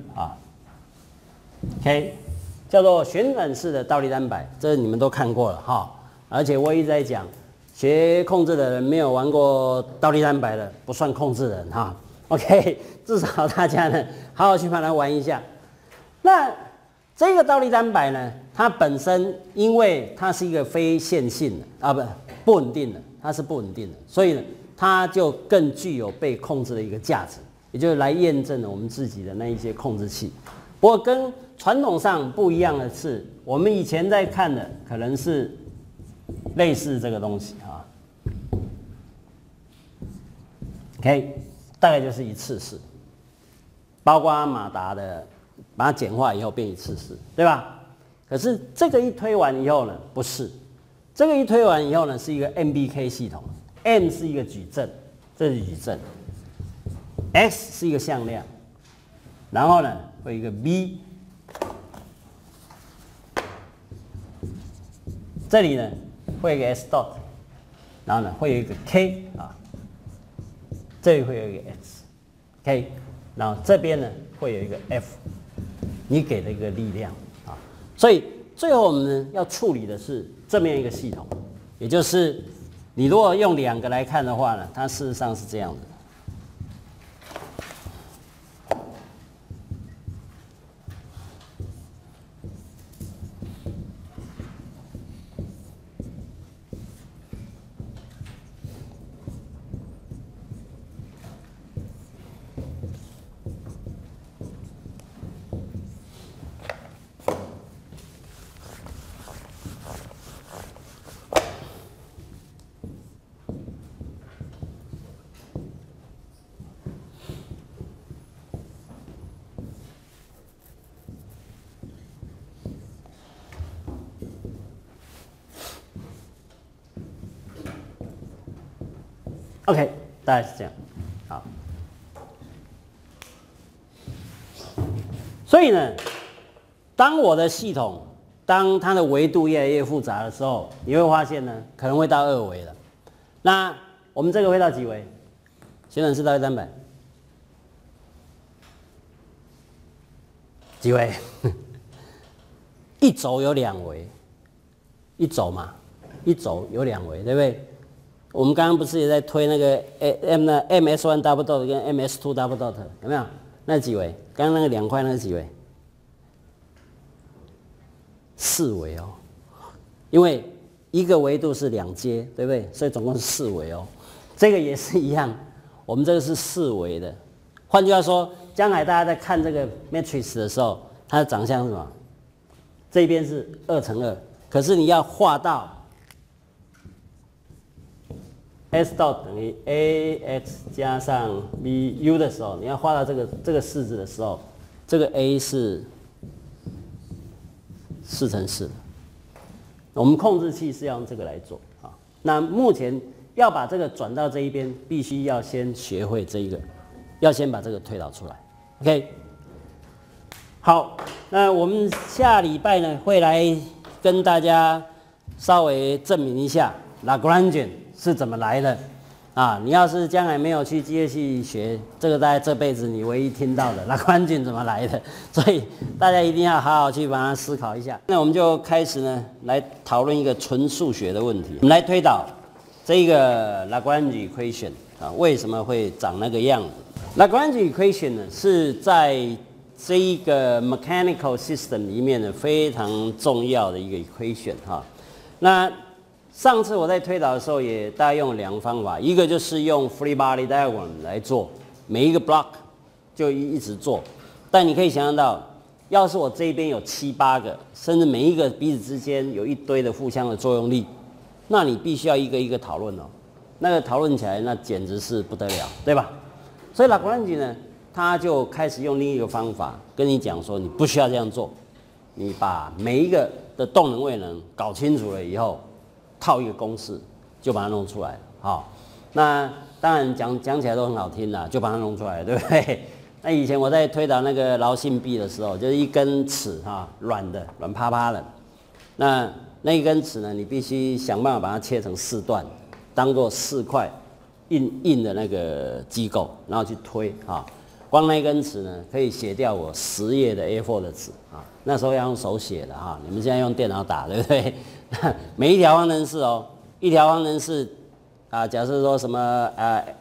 OK， 叫做旋转式的倒立单摆，这你们都看过了哈。而且我一直在讲，学控制的人没有玩过倒立单摆的不算控制人哈。OK， 至少大家呢好好去把它玩一下。那这个倒立单摆呢，它本身因为它是一个非线性的不稳定的，它是不稳定的，所以呢，它就更具有被控制的一个价值，也就是来验证了我们自己的那一些控制器。不过跟传统上不一样的是，我们以前在看的可能是类似这个东西OK， 大概就是一次式，包括马达的，把它简化以后变一次式，对吧？可是这个一推完以后呢，不是，这个一推完以后呢，是一个 MBK 系统 ，M 是一个矩阵，这是矩阵 ，X 是一个向量，然后呢会有一个 B， 这里呢会有一个 s dot， 然后呢会有一个 k 啊，这里会有一个 x，k， 然后这边呢会有一个 f， 你给的一个力量啊，所以最后我们呢要处理的是这么样一个系统，也就是你如果用2个来看的话呢，它事实上是这样的。OK， 大概是这样。好，所以呢，当我的系统当它的维度越来越复杂的时候，你会发现呢，可能会到2维了。那我们这个会到几维？旋转式到300，几维？一轴有2维，一轴嘛，一轴有2维，对不对？我们刚刚不是也在推那个 MS1 double dot 跟 MS2 double dot 有没有？那几维？刚刚那个2块那是几维？4维哦，因为一个维度是2阶，对不对？所以总共是4维哦。这个也是一样，我们这个是4维的。换句话说，将来大家在看这个 matrix 的时候，它的长相是什么？这边是2×2，可是你要画到S dot 等于 AX 加上 BU 的时候，你要画到这个式子的时候，这个 A 是4×4的。我们控制器是要用这个来做啊。那目前要把这个转到这一边，必须要先学会这一个，要先把这个推导出来。OK， 好，那我们下礼拜呢会来跟大家稍微证明一下 Lagrangian 是怎么来的啊？你要是将来没有去机械系学，这个大概这辈子你唯一听到的Lagrangian怎么来的，所以大家一定要好好去把它思考一下。那我们就开始呢来讨论一个纯数学的问题，我们来推导这个 Lagrange equation 啊，为什么会长那个样子 ？Lagrange equation 呢是在这一个 mechanical system 里面呢非常重要的一个 equation 哈。那上次我在推导的时候也大概用2个方法，一个就是用 free body diagram 来做，每一个 block 就一直做。但你可以想象到，要是我这边有7、8个，甚至每一个彼此之间有一堆的互相的作用力，那你必须要一个一个讨论哦。那个讨论起来，那简直是不得了，对吧？所以 Lagrange 呢，他就开始用另一个方法跟你讲说，你不需要这样做，你把每一个的动能位能搞清楚了以后，套一个公式就把它弄出来了。好，那当然讲起来都很好听啦，就把它弄出来了，对不对？那以前我在推导那个劳性臂的时候，就是一根尺哈，软趴趴的，那一根尺呢，你必须想办法把它切成4段，当做4块硬的那个机构，然后去推啊。光那根尺呢，可以写掉我10页的 A4 的纸啊。那时候要用手写的哈，你们现在用电脑打，对不对？每一条方程式哦，一条方程式啊，假设说什么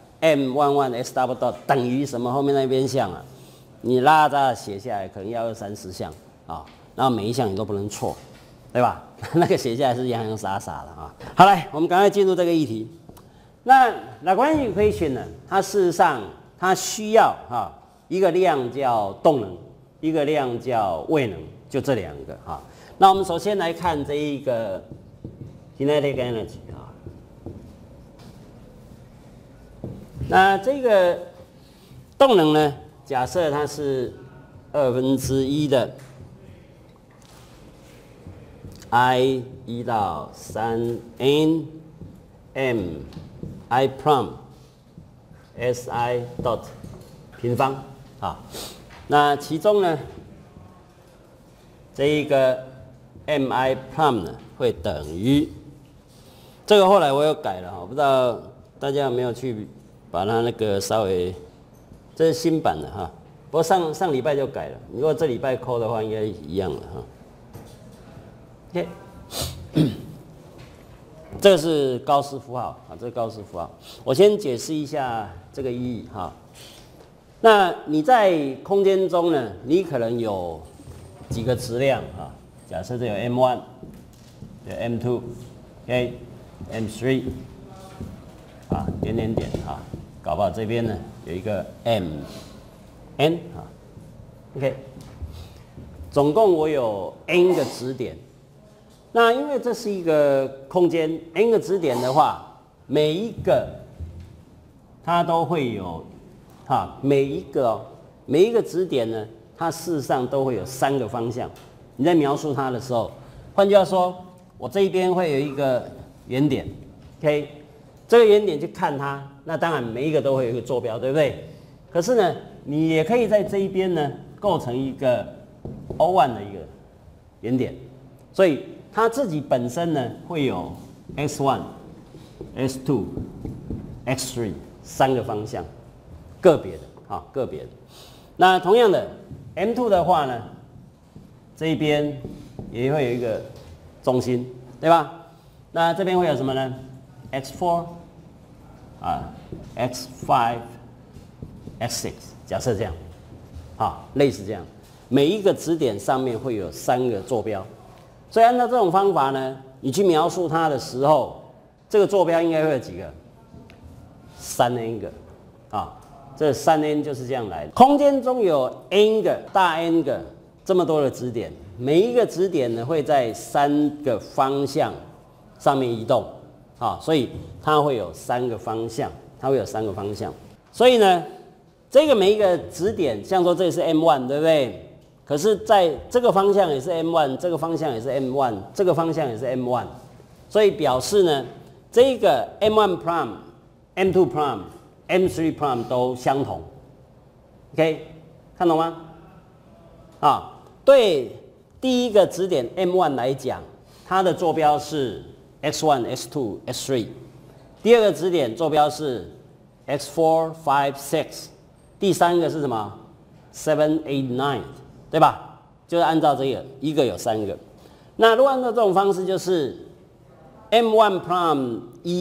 m11 s double dot 等于什么后面那边项啊，你拉杂写下来可能要20-30项啊，然后每一项你都不能错，对吧？那个写下来是洋洋洒洒的啊。好，来，我们赶快进入这个议题。那Lagrange equation呢，它事实上它需要一个量叫动能，一个量叫位能，就这2个啊。那我们首先来看这一个 kinetic energy 啊。那这个动能呢，假设它是1/2的 I 1到3n m I prime s I dot 平方啊。那其中呢，这一个 mi prime 呢会等于这个后来我有改了哈，不知道大家有没有去把它那个稍微，这是新版的哈，不过上礼拜就改了，如果这礼拜扣的话应该一样了哈。OK， 这个是高斯符号啊，这是高斯符号。我先解释一下这个意义哈。那你在空间中呢，你可能有几个质量啊？假设这有 m1， 有 m2，OK，m3，啊，点点点啊，搞不好这边呢有一个 mn 啊 ，OK， 总共我有 n 个质点。那因为这是一个空间 n 个质点的话，每一个它都会有。每一个质点呢，它事实上都会有3个方向。你在描述它的时候，换句话说，我这一边会有一个原点 ，OK， 这个原点去看它，那当然每一个都会有一个坐标，对不对？可是呢，你也可以在这一边呢构成一个 O1 的一个原点，所以它自己本身呢会有 x1、x2、x3 3个方向。个别的啊，个别的。那同样的 ，M2 的话呢，这一边也会有一个中心，对吧？那这边会有什么呢 ？X4 啊 ，X5、X6， 假设这样，啊，类似这样，每一个质点上面会有3个坐标，所以按照这种方法呢，你去描述它的时候，这个坐标应该会有几个？3n 个啊。这3n 就是这样来的。空间中有 n 个大 N 个这么多的质点，每一个质点呢会在3个方向上面移动，啊，所以它会有3个方向，所以呢，这个每一个质点，像说这里是 M1， 对不对？可是在这个方向也是 M1， 这个方向也是 M1， 这个方向也是 M1， 所以表示呢，这个 M1 prime、M2 prime。M3 prime 都相同 ，OK， 看懂吗？啊，对第一个质点 M1 来讲，它的坐标是 x1、x2、x3； 第二个质点坐标是 x4、5、6； 第三个是什么 ？7、8、9， 对吧？就是按照这个，一个有3个。那如果按照这种方式，就是 M1 prime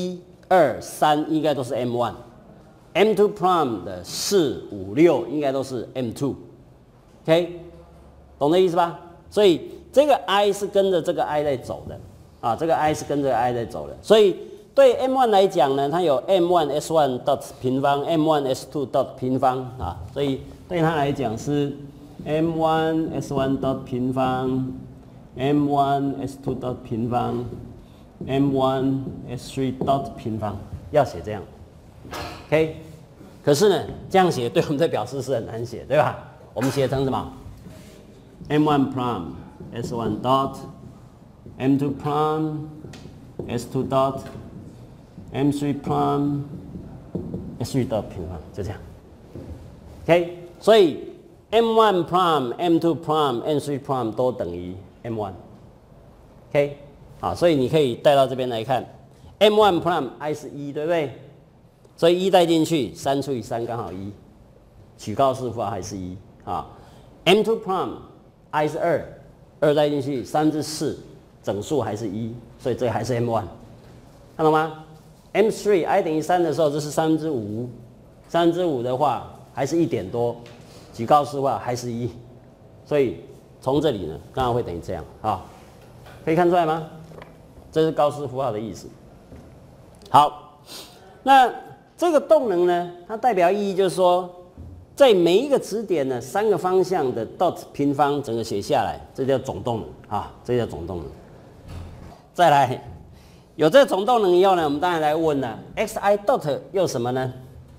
1、2、3应该都是 M1。M2 prime 的4、5、6应该都是 M2，OK， 懂这意思吧？所以这个 I 是跟着这个 I 在走的，啊，这个 I 是跟着 I 在走的。所以对 M1 来讲呢，它有 M1 S1 dot 平方 ，M1 S2 dot 平方啊，所以对它来讲是 M1 S1 dot 平方 ，M1 S2 dot 平方 ，M1 S3 dot 平方，要写这样。OK， 可是呢，这样写对我们的表示是很难写，对吧？我们写成什么 ？M1 prime S1 dot M2 prime S2 dot M3 prime S3 dot 平方，就这样。OK， 所以 M1 prime、M2 prime、M3 prime 都等于 M1。OK， 好，所以你可以带到这边来看 ，M1 prime I 是1，对不对？所以1带进去，3除以3刚好1，取高斯符号还是1啊。M2 prime I 是2，2带进去3×4，整数还是1，所以这还是 M1， 看懂吗 ？M3 I 等于3的时候，这是5/3/5的话还是1点多，取高斯符号还是1，所以从这里呢，刚好会等于这样啊，可以看出来吗？这是高斯符号的意思。好，那这个动能呢，它代表意义就是说，在每一个质点呢，3个方向的 dot 平方整个写下来，这叫总动能啊，这叫总动能。再来，有这个总动能以后呢，我们当然来问了 ，xi dot 又什么呢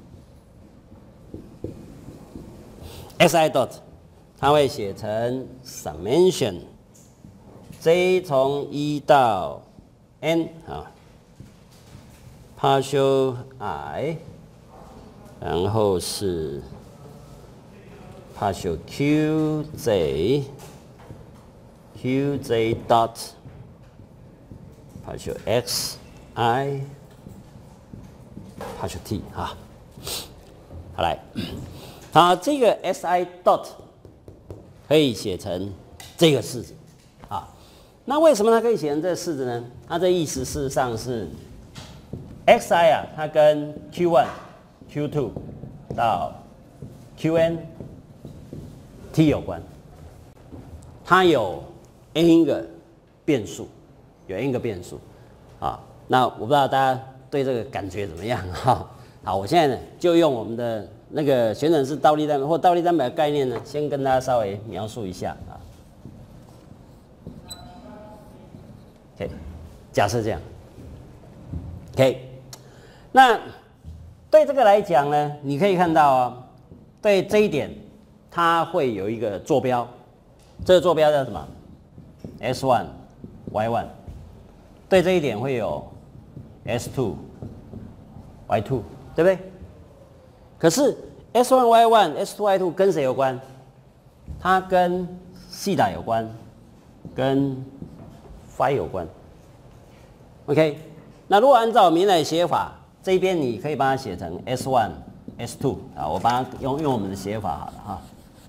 ？xi dot 它会写成 summation j 从1到 n 啊。partial I， 然后是 partial QJ qj dot partial x I partial t 啊，好来，好，这个 si dot 可以写成这个式子啊。那为什么它可以写成这个式子呢？它这意思事实上是 xi 啊，它跟 q1、q2 到 qn t 有关，它有 n 个变数，有 n 个变数啊。那我不知道大家对这个感觉怎么样哈？好，我现在呢就用我们的那个旋转式倒立单表或倒立单表的概念呢，先跟大家稍微描述一下啊。OK， 假设这样 ，OK， 那对这个来讲呢，你可以看到啊，对这一点，它会有一个坐标，这个坐标叫什么 ？S1 Y1， 对这一点会有 S2 Y2， 对不对？可是 S1 Y1 S2 Y2 跟谁有关？它跟西塔有关，跟 phi 有关。OK， 那如果按照我们原来的写法，这边你可以把它写成 S1 S2 啊，我把它用我们的写法好了哈。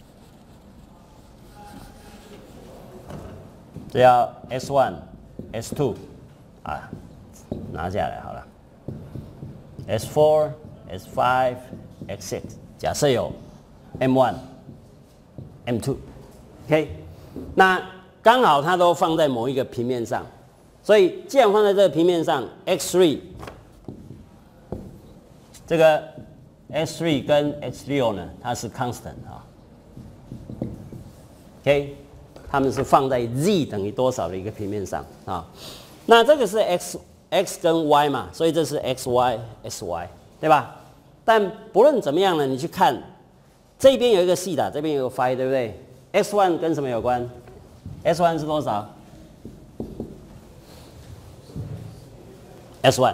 这要 S1 S2 啊，拿下来好了。S4 S5 X6， 假设有 M1 M2， OK， 那刚好它都放在某一个平面上，所以既然放在这个平面上 ，X3 这个 X3 跟 X6呢，它是 constant 啊 ，OK， 它们是放在 z 等于多少的一个平面上啊。那这个是 x 跟 y 嘛，所以这是 xy sy， 对吧？但不论怎么样呢，你去看这边有一个西塔，这边有一个 phi， 对不对 ？x1 跟什么有关 ？s1 是多少 ？s1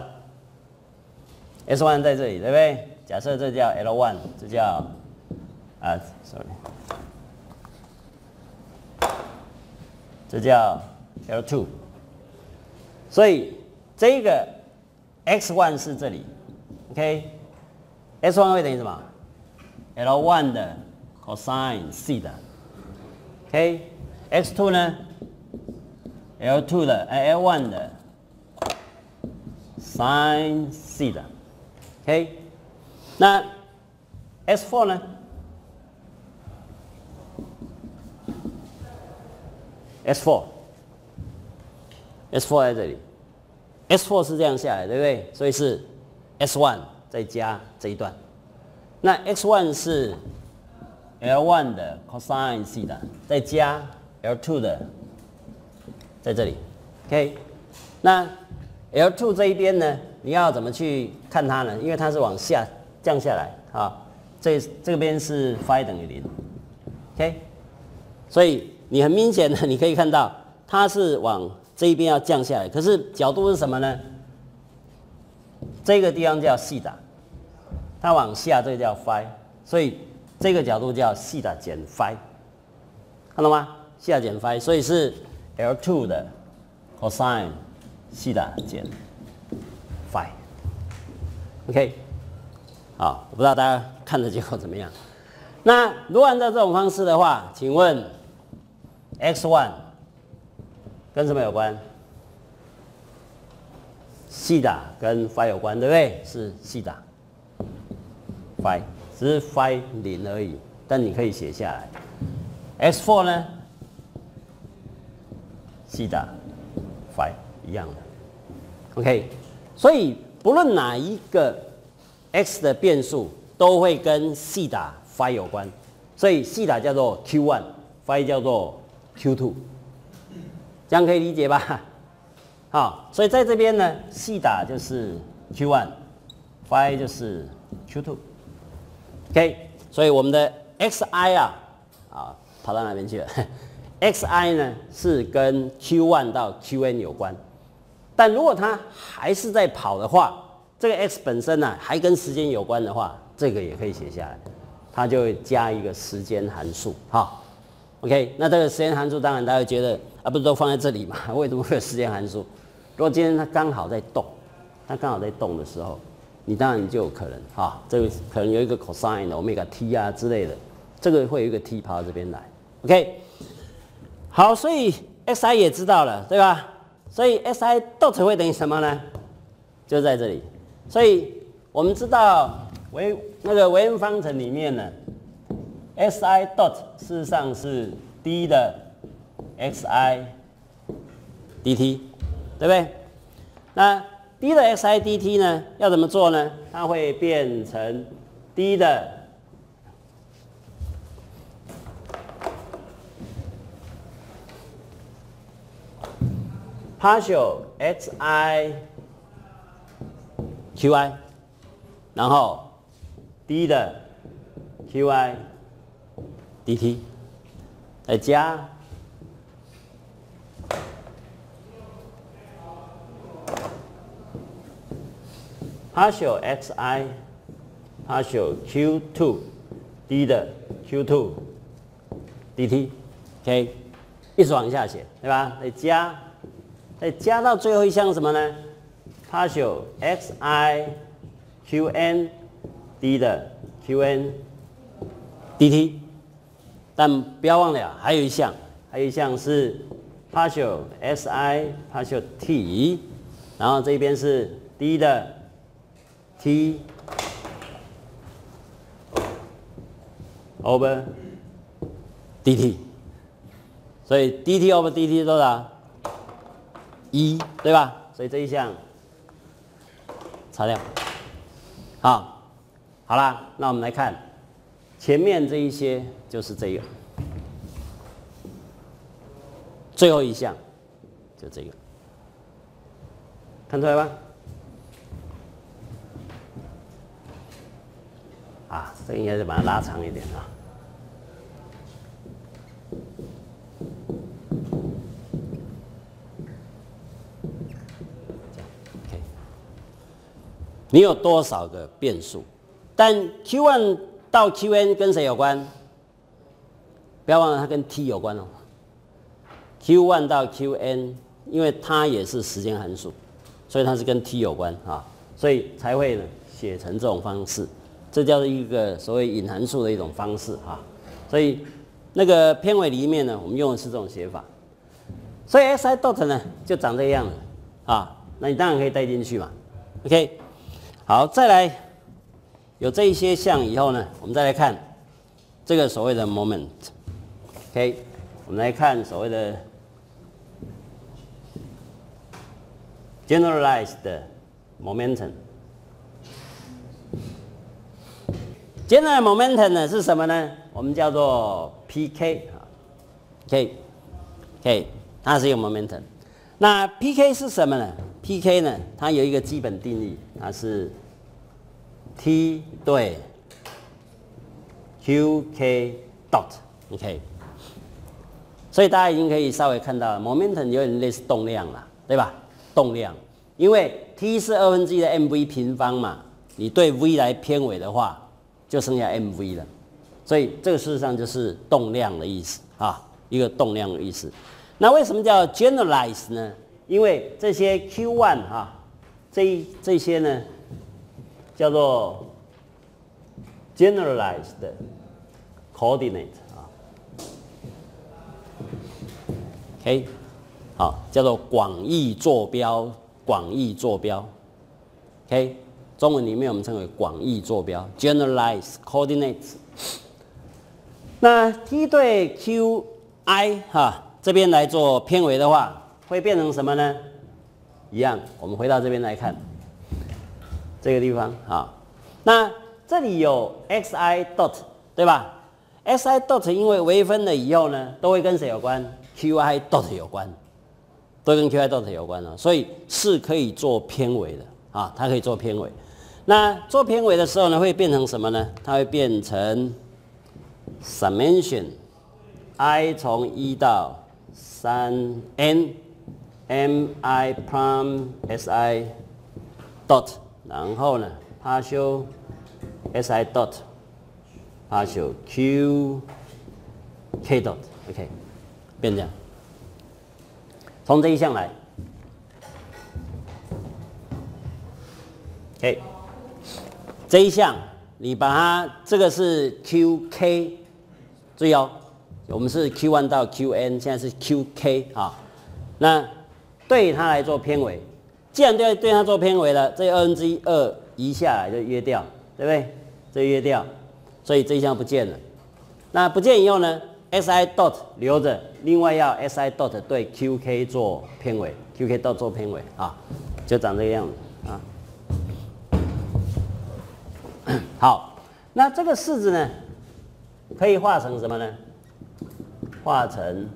在这里，对不对？假设这叫 L1， 这叫sorry， 这叫 L2， 所以这个 x1 是这里 ，OK，x1 会等于什么 ？L1 的 cosine 西塔 ，OK，x2 呢 ？L2 的L1 的 sin 西塔 ，OK， 那 S4 呢 ？S4 在这里 ，S4 是这样下来，对不对？所以是 S1 再加这一段。那 X1 是 L1 的 cosine 西塔，再加 L2 的在这里 ，OK。那 L2 这一边呢，你要怎么去看它呢？因为它是往下降下来啊，这边是 phi 等于0 ，OK。所以你很明显的，你可以看到它是往这一边要降下来，可是角度是什么呢？这个地方叫西塔，它往下这个叫 phi， 所以这个角度叫西塔减 phi， 看到吗？西塔减 phi， 所以是 L2 的 cosine 西塔减 phi，OK， 好，我不知道大家看的结果怎么样。那如果按照这种方式的话，请问 x1 跟什么有关？西塔跟 phi 有关，对不对？是西塔 phi， 只是 phi 0而已，但你可以写下来。x4 呢？西塔 phi 一样的 ，OK。所以不论哪一个 x 的变数都会跟西塔 phi 有关，所以西塔叫做 q1， phi 叫做 q2， 这样可以理解吧？好，所以在这边呢，西塔就是 q1， phi 就是 q2。OK， 所以我们的 xi 跑到哪边去了？xi 呢是跟 q1 到 qn 有关，但如果它还是在跑的话，这个 x 本身呢还跟时间有关的话，这个也可以写下来，它就会加一个时间函数。好 ，OK， 那这个时间函数当然大家会觉得啊，不是都放在这里嘛？为什么会有时间函数？如果今天它刚好在动，它刚好在动的时候，你当然就有可能啊，这个可能有一个 cosine 的 omega t 啊之类的，这个会有一个 t 跑到这边来。OK， 好，所以 xi 也知道了，对吧？所以 xi dot 会等于什么呢？就在这里。所以我们知道那个维恩方程里面呢 ，xi dot 事实上是 d 的 xi dt， 对不对？那 d 的 xi dt 呢，要怎么做呢？它会变成 d 的partial xi qi， 然后 d 的 qi dt， 再加partial xi partial q2 d 的 q2 dt，OK， 一直往下写，对吧？再加到最后一项什么呢？ partial xi qn d 的 qn dt， 但不要忘了还有一项是 partial si partial t， 然后这边是 d 的 t over dt， 所以 dt over dt 是多少？1，对吧？所以这一项擦掉。好啦，那我们来看前面这一些，就是这个，最后一项就这个，看出来吧？这个应该是把它拉长一点啊。OK， 你有多少个变数？但 Q1 到 Qn 跟谁有关？不要忘了，它跟 t 有关哦。Q1 到 Qn， 因为它也是时间函数，所以它是跟 t 有关啊，所以才会呢写成这种方式。这叫做一个所谓隐函数的一种方式啊，所以那个片尾里面呢，我们用的是这种写法。所以 xi dot 呢就长这个样子啊，那你当然可以带进去嘛。OK， 好，再来有这一些项以后呢，我们再来看这个所谓的 moment。OK， 我们来看所谓的 generalized momentum。General momentum 呢是什么呢？我们叫做 PK 啊 ，K， 它是一个 momentum。那 PK 是什么呢 ？PK 呢，它有一个基本定义，它是 T 对 QK dot，OK。所以大家已经可以稍微看到 momentum 有点类似动量了，对吧？动量，因为 T 是1/2的 mv 平方嘛，你对 v 来偏尾的话。就剩下 mv 了，所以这个事实上就是动量的意思啊，一个动量的意思。那为什么叫 generalize 呢？因为这些 Q1 啊，这些呢叫做 generalized coordinate 啊 ，OK， 好，叫做广义坐标，OK。中文里面我们称为广义坐标 （generalized coordinates）。那 T 对 QI 这边来做偏尾的话，会变成什么呢？一样，我们回到这边来看这个地方那这里有 xi dot 对吧 ？xi dot 因为微分了以后呢，都会跟谁有关 ？qi dot 有关，都跟 qi dot 有关所以是可以做偏尾的它可以做偏尾。那做偏尾的时候呢，会变成什么呢？它会变成 summation i 从1到3 n mi prime si dot， 然后呢 partial si dot partial q k dot，OK， 变这样。 从这一项来。OK， 这一项你把它这个是 QK， 注意哦，我们是 Q1 到 QN， 现在是 QK 啊。那对它来做偏微，既然对它做偏微了，这1/2移下来就约掉，对不对？这约掉，所以这一项不见了。那不见以后呢 ，SI dot 留着，另外要 SI dot 对 QK 做偏微 ，QK dot 做偏微啊，就长这个样子啊。好，那这个式子呢，可以画成什么呢？画成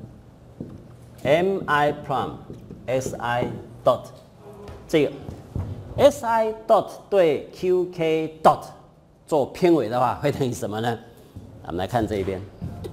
mi prime si dot 这个 si dot 对 qk dot 做偏微的话，会等于什么呢？我们来看这一边。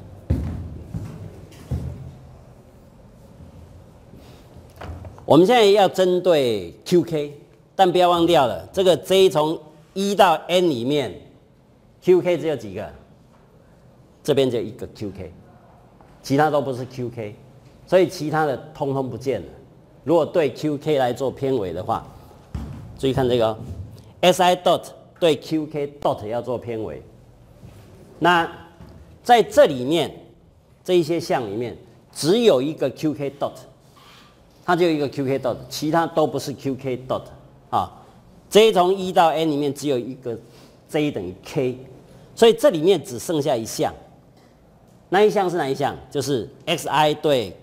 我们现在要针对 qk， 但不要忘掉了，这个 J 从1到 n 里面 ，QK 只有几个？这边只有一个 QK， 其他都不是 QK， 所以其他的通通不见了。如果对 QK 来做偏微的话，注意看这个、哦、，SI dot 对 QK dot 要做偏微。那在这里面这一些项里面，只有一个 QK dot， 它就有一个 QK dot， 其他都不是 QK dot 啊。J 从1到 n 里面只有一个 J 等于 K， 所以这里面只剩下一项，那一项是哪一项？就是 XI 对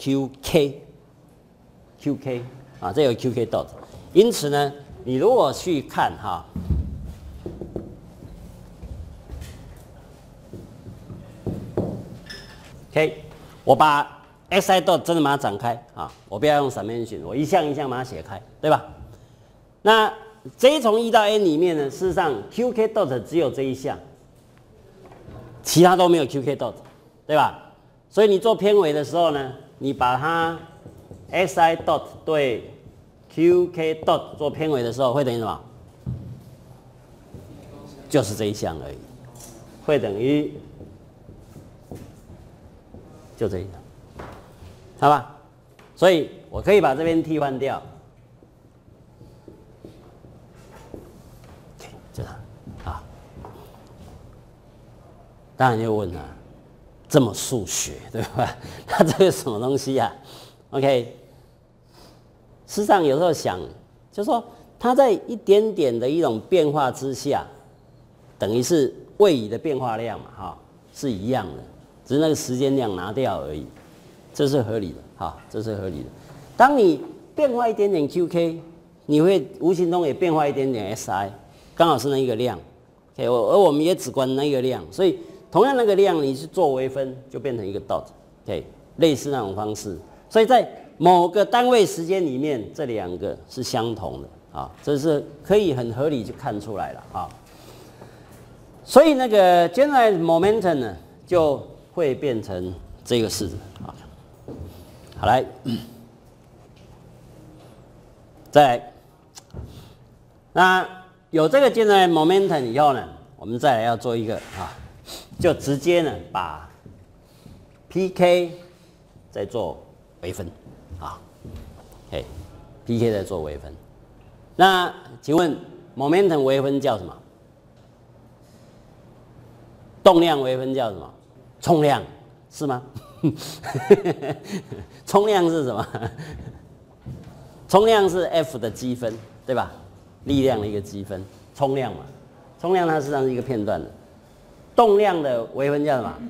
QK 啊，这有 QK dot。因此呢，你如果去看哈，我把 XI dot 真的把它展开啊，我不要用dimension，我一项一项把它写开，对吧？那J 从1到 n 里面呢，事实上 QK dot 只有这一项，其他都没有 QK dot， 对吧？所以你做偏微的时候呢，你把它 SI dot 对 QK dot 做偏微的时候，会等于什么？就是这一项而已，会等于就这一项，好吧？所以我可以把这边替换掉。就它啊，当然就问了，这么数学对吧？它这个什么东西啊 ？OK， 事实上有时候想，就是说它在一点点的一种变化之下，等于是位移的变化量嘛，哈，是一样的，只是那个时间量拿掉而已，这是合理的，哈，这是合理的。当你变化一点点 QK， 你会无形中也变化一点点 SI。刚好是那一个量 ，OK， 而我们也只管那一个量，所以同样那个量你去做微分，就变成一个 dot，OK， 类似那种方式。所以在某个单位时间里面，这两个是相同的啊，这是可以很合理就看出来了啊。所以那个 generalized momentum 呢，就会变成这个式子啊。好，来，再来，那。有这个generalized momentum以后呢，我们再来要做一个啊，就直接呢把 PK 再做微分啊 ，OK，PK 再做微分。那请问 momentum 微分叫什么？动量微分叫什么？冲量是吗？冲量是什么？冲量是 F 的积分，对吧？力量的一个积分，冲量嘛，冲量它实际上是一个片段的。动量的微分叫什么？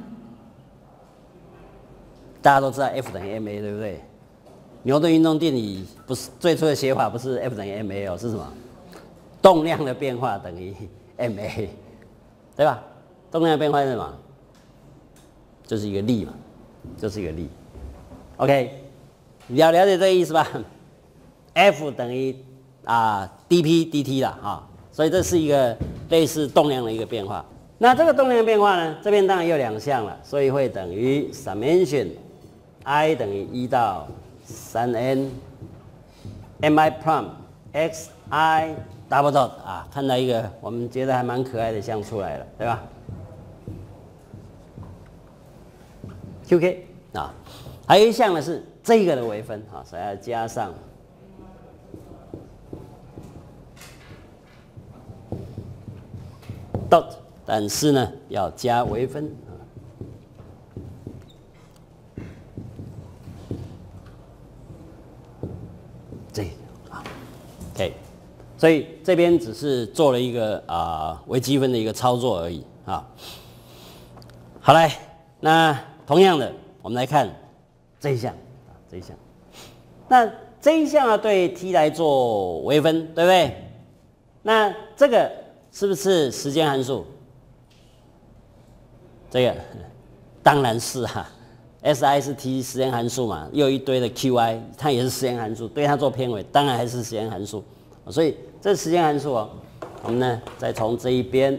大家都知道 F 等于 ma， 对不对？牛顿运动定理不是最初的写法，不是 F 等于 ma 哦，是什么？动量的变化等于 ma， 对吧？动量的变化是什么？就是一个力嘛，就是一个力。OK， 你要了解这个意思吧 ？F 等于dp dt 啦啊，所以这是一个类似动量的一个变化。那这个动量变化呢，这边当然有两项了，所以会等于 summation i 等于1到 3n mi prime xi double dot 啊，看到一个我们觉得还蛮可爱的项出来了，对吧 ？QK 啊， 还有一项呢是这个的微分啊，所以要加上dot， 但是呢要加微分啊。这个啊 ，OK， 所以这边只是做了一个微积分的一个操作而已啊。好来，那同样的，我们来看这一项啊，这一项。那这一项呢，对 t 来做微分，对不对？那这个是不是时间函数？这个当然是啊 ，si 是 t 时间函数嘛，又一堆的 qi， 它也是时间函数，对它做偏微，当然还是时间函数。所以这是时间函数哦。我们呢，再从这一边，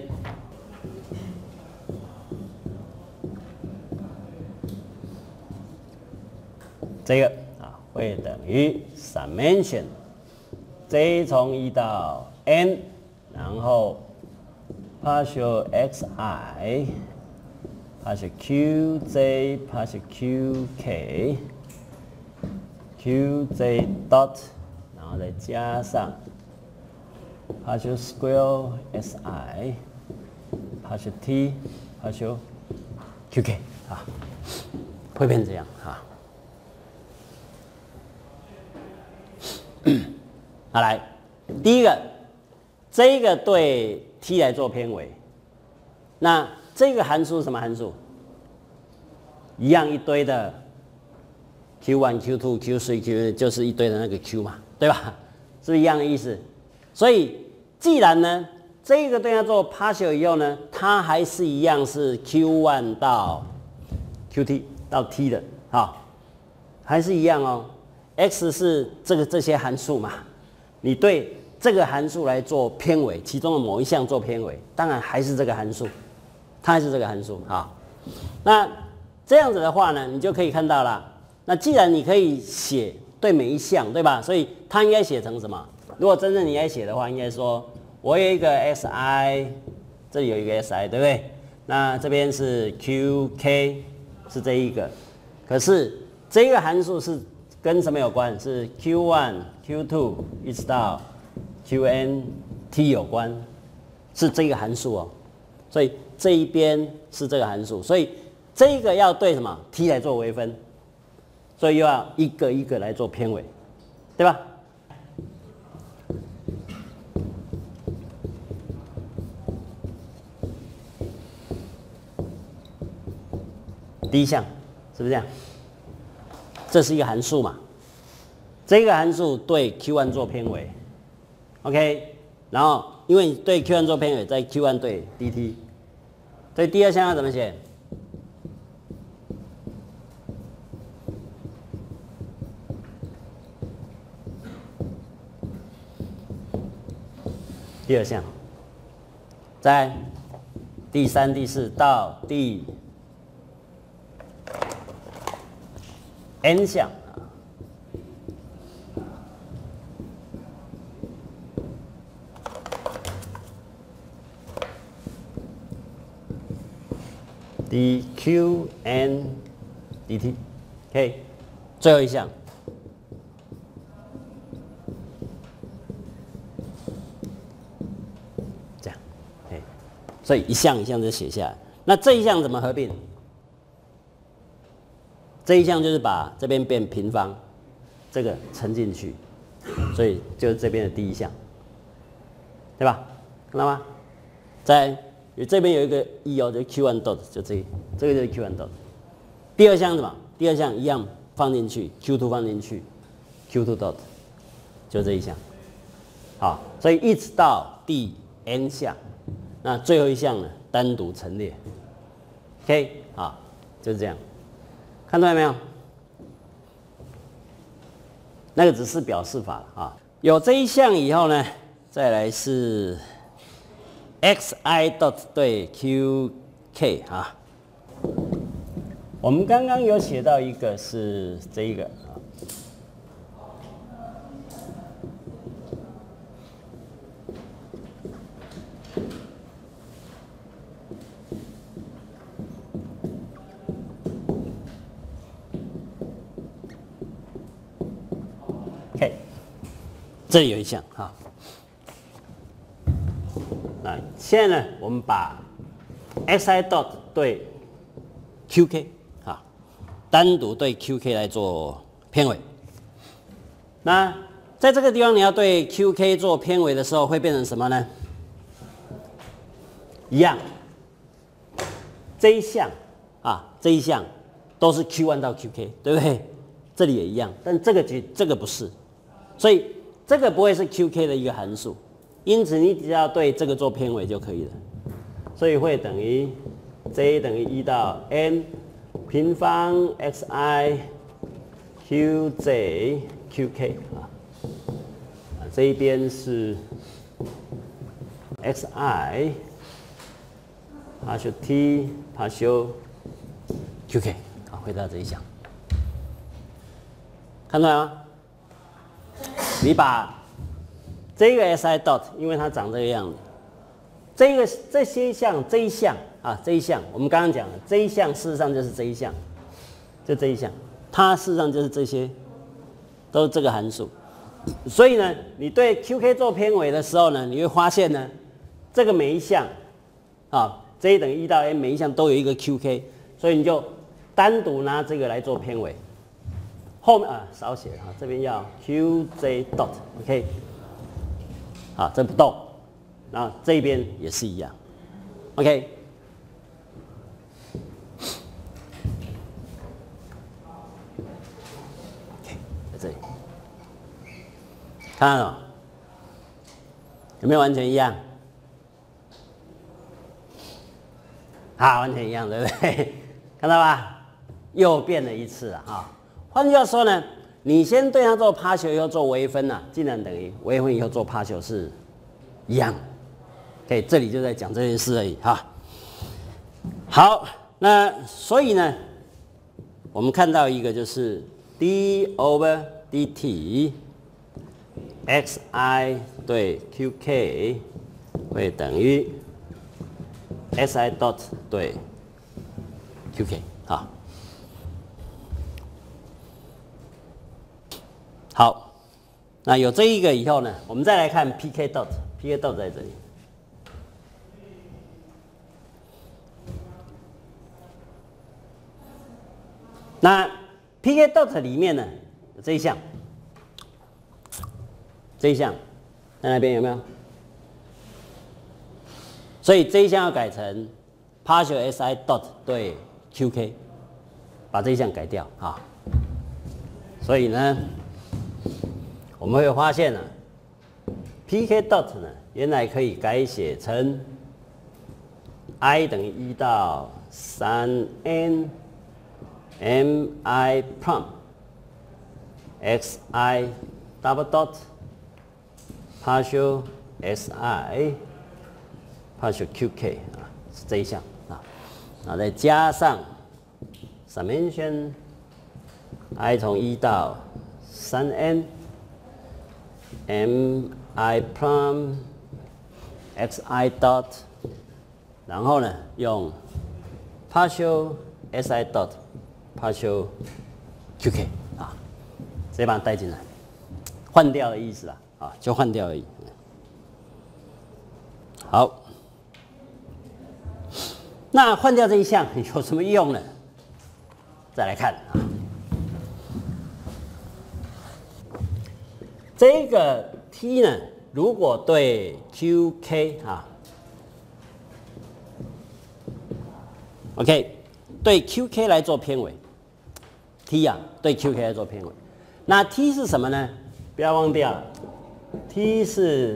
这个啊会等于 summation j 从1到 n， 然后 partial xi partial qj partial qk qj dot， 然后再加上 partial square si partial t partial qk 啊，会变成这样啊。好，来，第一个，这个对 t 来做偏微，那这个函数是什么函数？一样一堆的 q1、q2、q3、q 就是一堆的那个 q 嘛，对吧？是不是一样的意思？所以既然呢，这个对它做 partial 以后呢，它还是一样是 q1 到 qt 到 t 的，好，还是一样哦。x 是这些函数嘛，你对这个函数来做偏微，其中的某一项做偏微，当然还是这个函数，它还是这个函数啊。那这样子的话呢，你就可以看到了。那既然你可以写对每一项，对吧？所以它应该写成什么？如果真正你来写的话，应该说我有一个 si， 这里有一个 si， 对不对？那这边是 qk， 是这一个，可是这个函数是跟什么有关？是 q1、q2 一直到 qnt 有关，是这个函数哦。所以这一边是这个函数，所以这个要对什么 t 来做微分，所以又要一个一个来做偏微，对吧？第一项是不是这样？这是一个函数嘛，这个函数对 q1 做偏微 ，OK， 然后因为你对 q1 做偏微，在 q1 对 dt， 所以第二项要怎么写？第二项，在第3、第4到第 n 项dqn dt，OK， 最后一项，这样 ，OK， 所以一项一项就写下来。那这一项怎么合并？这一项就是把这边变平方，这个乘进去，所以就是这边的第一项，对吧？看到吗？在这边有一个 e 哦，就是 q1 dot， 就这个就是 q1 dot。第二项是什么？第二项一样放进去 ，q2 放进去 ，q2 dot， 就这一项。好，所以一直到第 n 项，那最后一项呢单独陈列。OK， 好，就是这样。看到没有？那个只是表示法啊。有这一项以后呢，再来是 xi dot 对 qk 啊。我们刚刚有写到一个是这一个啊， 这里有一项哈。那现在呢，我们把 xi dot 对 qk 啊，单独对 qk 来做偏微。那在这个地方你要对 qk 做偏微的时候，会变成什么呢？一样，这一项啊，这一项都是 q1 到 qk， 对不对？这里也一样，但这个不是，所以这个不会是 qk 的一个函数，因此你只要对这个做偏微就可以了，所以会等于 j 等于1到 n 平方 xi qj qk 啊，这一边是 xi partial t partial qk 好，回到这一项，看出来吗？你把这个 si dot， 因为它长这个样子，这些项这一项啊，这一项我们刚刚讲了，这一项事实上就是这一项，就这一项，它事实上就是这些，都是这个函数。所以呢，你对 qk 做偏微的时候呢，你会发现呢，这个每一项啊 ，j 等于1到 n 每一项都有一个 qk， 所以你就单独拿这个来做偏微。后面啊少写啊，这边要 qj dot，OK， 好，这不动，然后这边也是一样 ，OK。在这里，看到了有没有完全一样？好，完全一样，对不对？看到吧？又变了一次了啊！换句话说呢，你先对它做partial以后做微分啊，竟然等于微分以后做partial是一样。OK， 这里就在讲这件事而已哈。好，那所以呢，我们看到一个就是 d over dt xi 对 qk 会等于 si dot 对 qk 啊。好，那有这一个以后呢，我们再来看 pk dot，pk dot 在这里。那 pk dot 里面呢，有这一项，这一项在那边有没有？所以这一项要改成 partial si dot 对 qk， 把这一项改掉啊。所以呢，我们会发现pk dot 呢，原来可以改写成 i 等于1到 3n mi prime xi double dot partial si partial qk 啊，是这一项啊，然后再加上 summation i 从1到 3n mi prime xi dot， 然后呢用 partial si dot partial qk 啊，直接把它带进来，换掉的意思啊，就换掉而已。好，那换掉这一项有什么用呢？再来看啊，这个 t 呢，如果对 qk 啊 ，OK， 对 qk 来做偏微 ，t 啊，对 qk 来做偏微，那 t 是什么呢？不要忘掉了 ，t 是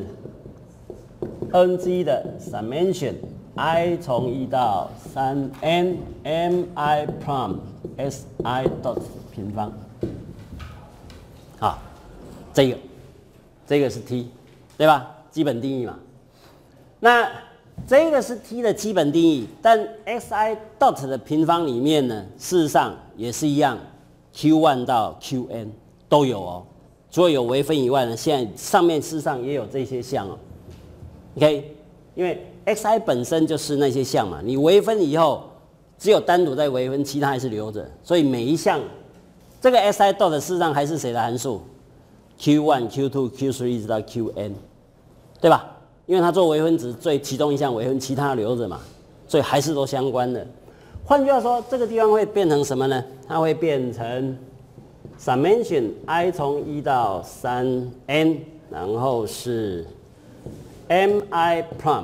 ng 的 summation i 从1到 3n mi prime si dot 平方，好，这个是 t， 对吧？基本定义嘛。那这个是 t 的基本定义，但 xi dot 的平方里面呢，事实上也是一样 ，q1 到 qn 都有哦。除了有微分以外呢，现在上面事实上也有这些项哦。OK， 因为 xi 本身就是那些项嘛，你微分以后只有单独在微分，其他还是留着，所以每一项这个 si dot 事实上还是谁的函数 Q1、Q2、Q3 一直到 Qn， 对吧？因为它做微分值其中一项微分，其他留着嘛，所以还是都相关的。换句话说，这个地方会变成什么呢？它会变成 summation i 从1到 3n， 然后是 mi prime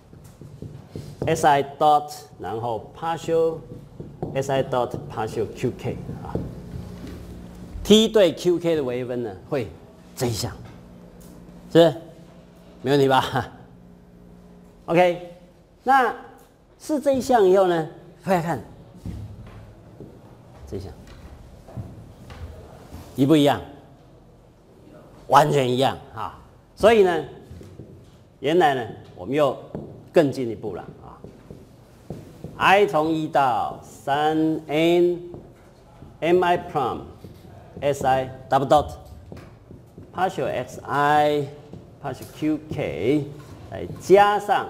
si dot， 然后 partial si dot partial qk 啊。T 对 QK 的微分呢，会这一项，是不是？没问题吧 ？OK， 那是这一项以后呢，回来看这一项一不一样？完全一样啊！所以呢，原来呢，我们又更进一步了啊。I 从1到 3n mi prime si double dot partial xi partial qk 来加上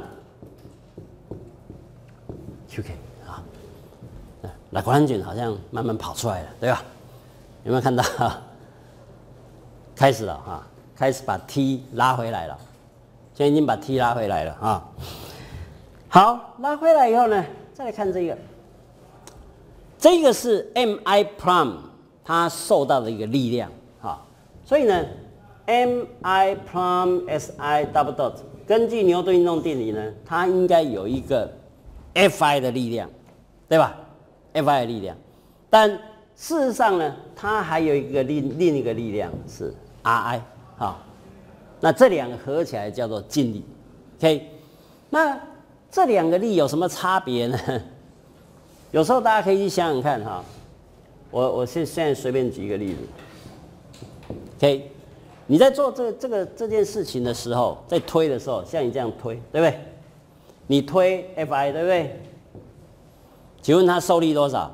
qk 啊，拉格朗日好像慢慢跑出来了，对吧？有没有看到？开始了啊，开始把 t 拉回来了，现在已经把 t 拉回来了啊。好，拉回来以后呢，再来看这个，这个是 mi prime 它受到的一个力量啊，所以呢 mi prime si double dot 根据牛顿运动定理呢，它应该有一个 Fi 的力量，对吧 ？Fi 的力量，但事实上呢，它还有一个另一个力量是 Ri 啊，那这两个合起来叫做静力 ，OK？ 那这两个力有什么差别呢？有时候大家可以去想想看哈，我现在随便举一个例子 ，OK？ 你在做这件事情的时候，在推的时候，像你这样推，对不对？你推 Fi 对不对？请问它受力多少？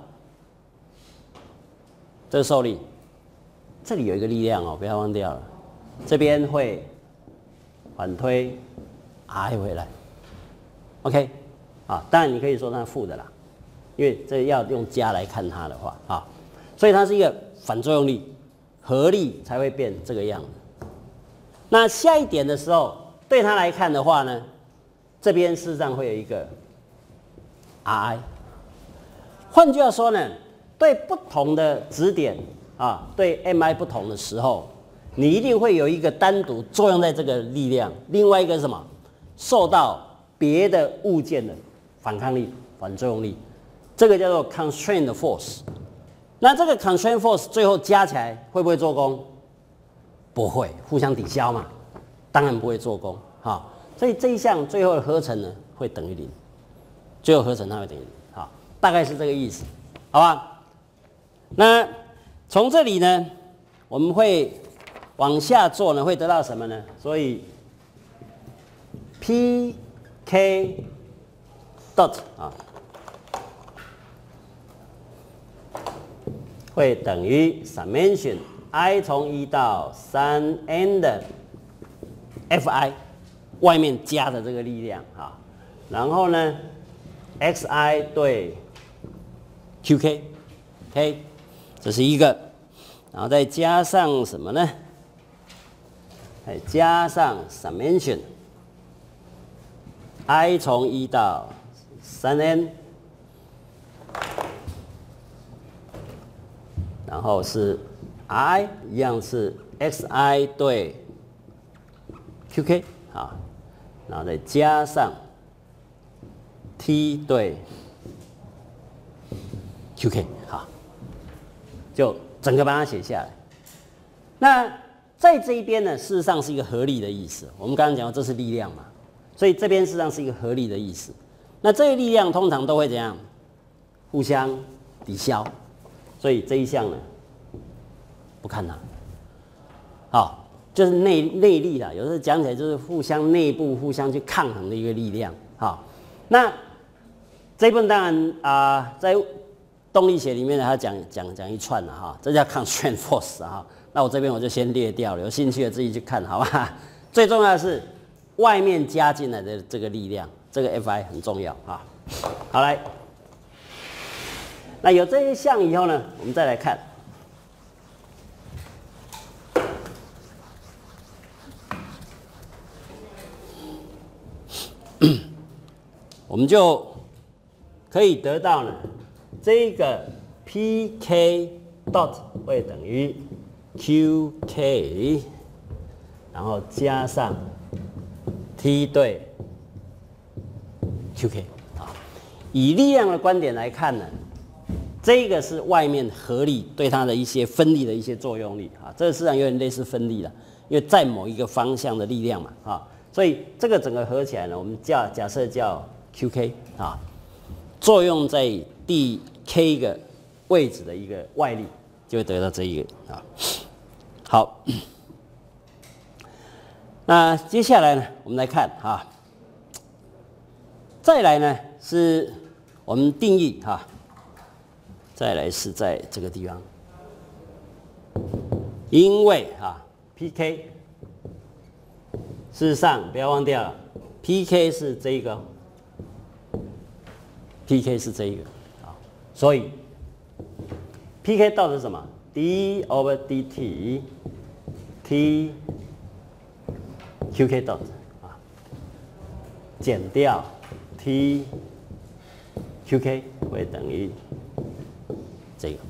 这个受力，这里有一个力量哦，不要忘掉了。这边会反推 I 回来 ，OK？ 啊，当然你可以说它负的啦，因为这要用加来看它的话啊，所以它是一个反作用力，合力才会变这个样子。那下一点的时候，对它来看的话呢，这边事实上会有一个 Ri。换句话说呢，对不同的质点啊，对 mi 不同的时候，你一定会有一个单独作用在这个力量，另外一个是什么？受到别的物件的反抗力、反作用力，这个叫做 constraint force。那这个 constraint force 最后加起来会不会做功？不会，互相抵消嘛，当然不会做功。好，所以这一项最后的合成呢会等于0，最后合成它会等于0。好，大概是这个意思，好吧？那从这里呢，我们会往下做呢，会得到什么呢？所以 P K dot 啊，会等于 summation i 从1到 3n 的 Fi 外面加的这个力量啊，然后呢 xi 对 qk，OK， 这是一个，然后再加上什么呢？再加上 summation i 从1到 3n， 然后是 i 一样是 xi 对 qk 啊，然后再加上 t 对 qk 好，就整个把它写下来。那在这一边呢，事实上是一个合力的意思。我们刚刚讲过，这是力量嘛，所以这边事实上是一个合力的意思。那这些力量通常都会怎样？互相抵消，所以这一项呢，不看它。好，就是内力啦，有时候讲起来就是互相内部互相去抗衡的一个力量。好，那这一部分当然在动力学里面呢，它讲一串了哈，这叫 constraint force 哈。那我这边我就先列掉了，有兴趣的自己去看，好吧？最重要的是外面加进来的这个力量，这个 Fi 很重要啊。好，来，那有这一项以后呢，我们再来看。 我们就可以得到呢，这个 pk dot 会等于 qk， 然后加上 t 对 qk 啊。以力量的观点来看呢，这个是外面合力对它的一些分力的一些作用力啊，这个实际上有点类似分力了，因为在某一个方向的力量嘛啊，所以这个整个合起来呢，我们假设叫 qk 啊，作用在第 k 个位置的一个外力，就会得到这一个啊。好，那接下来呢，我们来看啊，再来呢是我们定义哈，再来是在这个地方，因为啊 ，pk， 事实上不要忘掉了 ，pk 是这一个 ，pk 是这一个啊，所以 pk 到底是什么 ？d over dt t qk dot 啊，减掉 t qk 会等于这个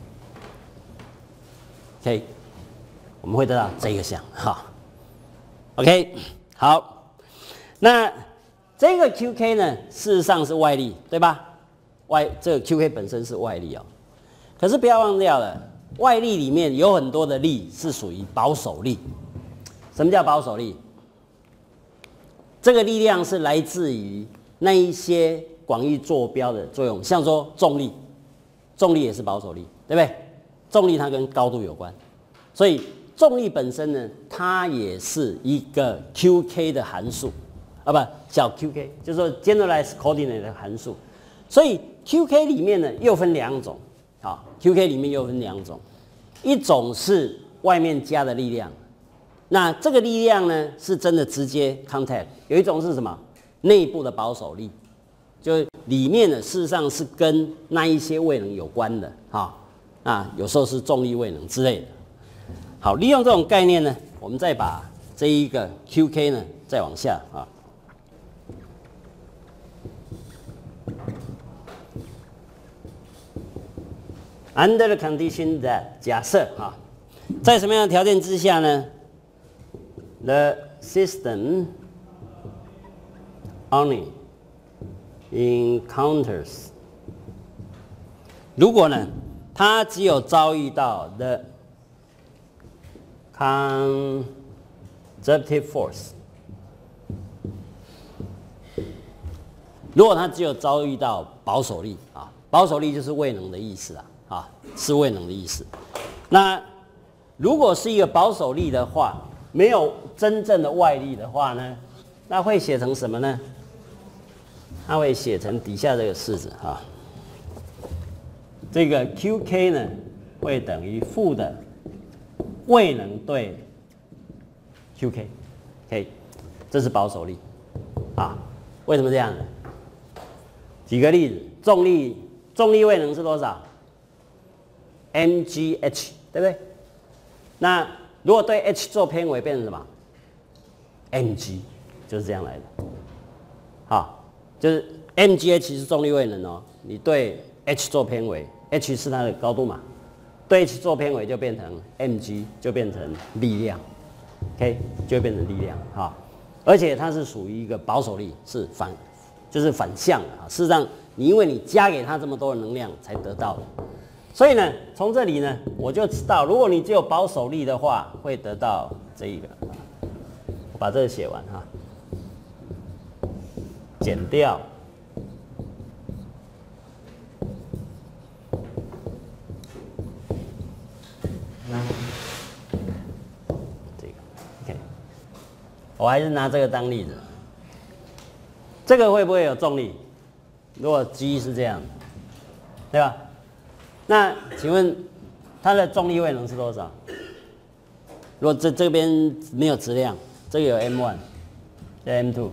，OK， 我们会得到这个项哈 ，OK， 好，那这个 qk 呢，事实上是外力，对吧？这个 qk 本身是外力哦，可是不要忘掉了，外力里面有很多的力是属于保守力。什么叫保守力？这个力量是来自于那一些广义坐标的作用，像说重力，重力也是保守力，对不对？重力它跟高度有关，所以重力本身呢，它也是一个 qk 的函数啊，不小 qk， 就是说 generalized coordinate 的函数。所以 qk 里面呢又分两种，啊 ，qk 里面又分两种，一种是外面加的力量。那这个力量呢，是真的直接 contact， 有一种是什么？内部的保守力，就里面呢，事实上是跟那一些位能有关的，有时候是重力位能之类的。好，利用这种概念呢，我们再把这一个 QK 呢再往下啊。Under the condition that 假设在什么样的条件之下呢？ The system only encounters 如果呢，它只有遭遇到 the conservative force， 如果它只有遭遇到保守力啊，保守力就是位能的意思啊，是位能的意思。那如果是一个保守力的话，没有真正的外力的话呢，那会写成什么呢？它会写成底下这个式子啊。这个 QK 呢会等于负的位能对 QK，OK， 这是保守力啊。为什么这样呢？举个例子，重力位能是多少 ？mgh， 对不对？那如果对 h 做偏微，变成什么 ？mg， 就是这样来的。好，就是 mgh 是重力位能哦，你对 h 做偏微 ，h 是它的高度嘛，对 h 做偏微就变成 mg， 就变成力量 ，OK， 就会变成力量哈。而且它是属于一个保守力，是就是反向的啊。事实上，因为你加给它这么多的能量才得到的。所以呢，从这里呢，我就知道，如果你只有保守力的话，会得到这一个。我把这个写完哈，减掉这个 ，OK。我还是拿这个当例子，这个会不会有重力？如果 G 是这样，对吧？那请问它的重力位能是多少？如果这边没有质量，这个有 M1， 这 M2，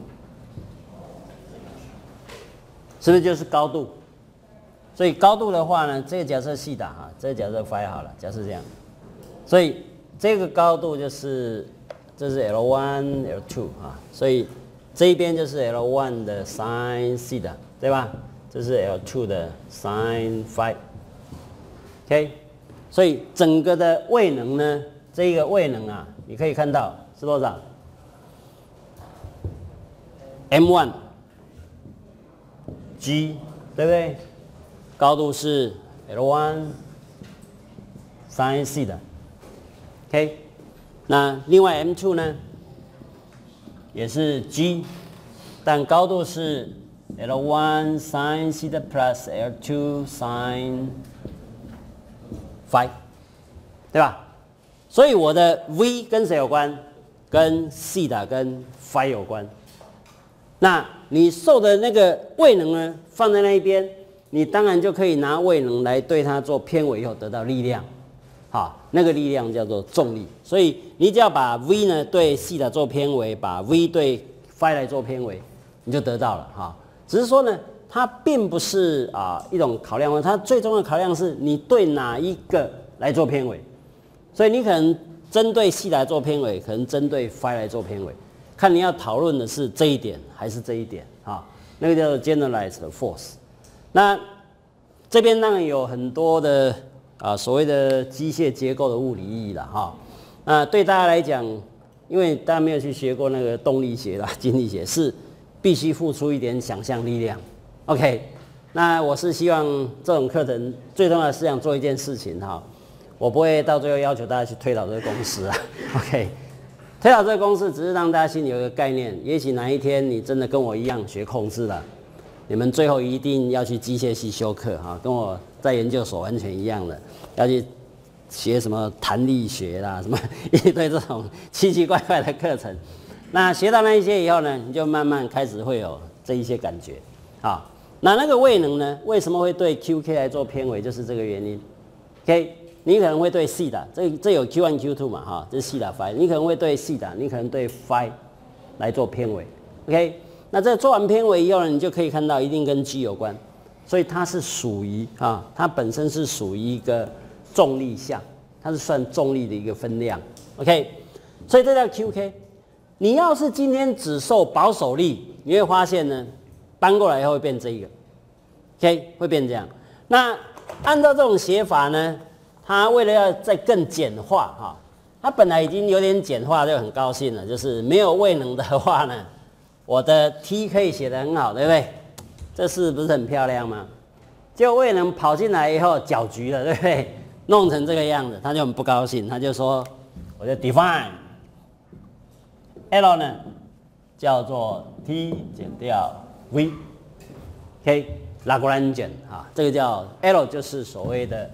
是不是就是高度？所以高度的话呢，这个假设西塔哈，这个假设 phi 好了，假设这样，所以这个高度就是这是 L1 L2 啊，所以这一边就是 L1 的 sin theta， 对吧？这是 L2 的 sin phi。OK， 所以整个的位能呢，这一个位能啊，你可以看到是多少 ？M1 G， 对不对？高度是 L1 sin theta。OK， 那另外 M2 呢，也是 G， 但高度是 L1 sin theta plus L2 sin phi， 对吧？所以我的 V 跟谁有关？跟 theta 跟 phi 有关。那你受的那个位能呢，放在那一边，你当然就可以拿位能来对它做偏微以后得到力量，好，那个力量叫做重力。所以你只要把 V 呢对 theta 做偏微，把 V 对 phi 来做偏微，你就得到了哈。只是说呢，它并不是一种考量，它最重要的考量是你对哪一个来做偏微。所以你可能针对theta来做偏微，可能针对 phi 来做偏微。看你要讨论的是这一点还是这一点啊？那个叫做 generalized force。那这边当然有很多的所谓的机械结构的物理意义了哈。那对大家来讲，因为大家没有去学过那个动力学啦、静力学，是必须付出一点想象力量。OK， 那我是希望这种课程最重要的是想做一件事情哈，我不会到最后要求大家去推导这个公式啊。OK。推导这个公式只是让大家心里有一个概念，也许哪一天你真的跟我一样学控制了，你们最后一定要去机械系修课哈，跟我在研究所完全一样的，要去学什么弹力学啦，什么一堆这种奇奇怪怪的课程。那学到那一些以后呢，你就慢慢开始会有这一些感觉啊。那个位能呢，为什么会对 QK 来做偏微，就是这个原因。OK。你可能会对 theta， 这有 Q1 Q2 嘛哈，这是 theta phi， 你可能会对 theta， 你可能对 phi 来做偏微 ，OK， 那这做完偏微以后呢，你就可以看到一定跟 G 有关，所以它是属于它本身是属于一个重力项，它是算重力的一个分量 ，OK， 所以这叫 QK。你要是今天只受保守力，你会发现呢，搬过来以后会变这一个 ，OK， 会变这样。那按照这种写法呢？它为了要再更简化哈，它本来已经有点简化就很高兴了，就是没有位能的话呢，我的 T 可以写得很好，对不对？这是不是很漂亮吗？结果位能跑进来以后搅局了，对不对？弄成这个样子，他就很不高兴，他就说，我就 define L 呢叫做 T 减掉 V，OK， Lagrangian 这个叫 L 就是所谓的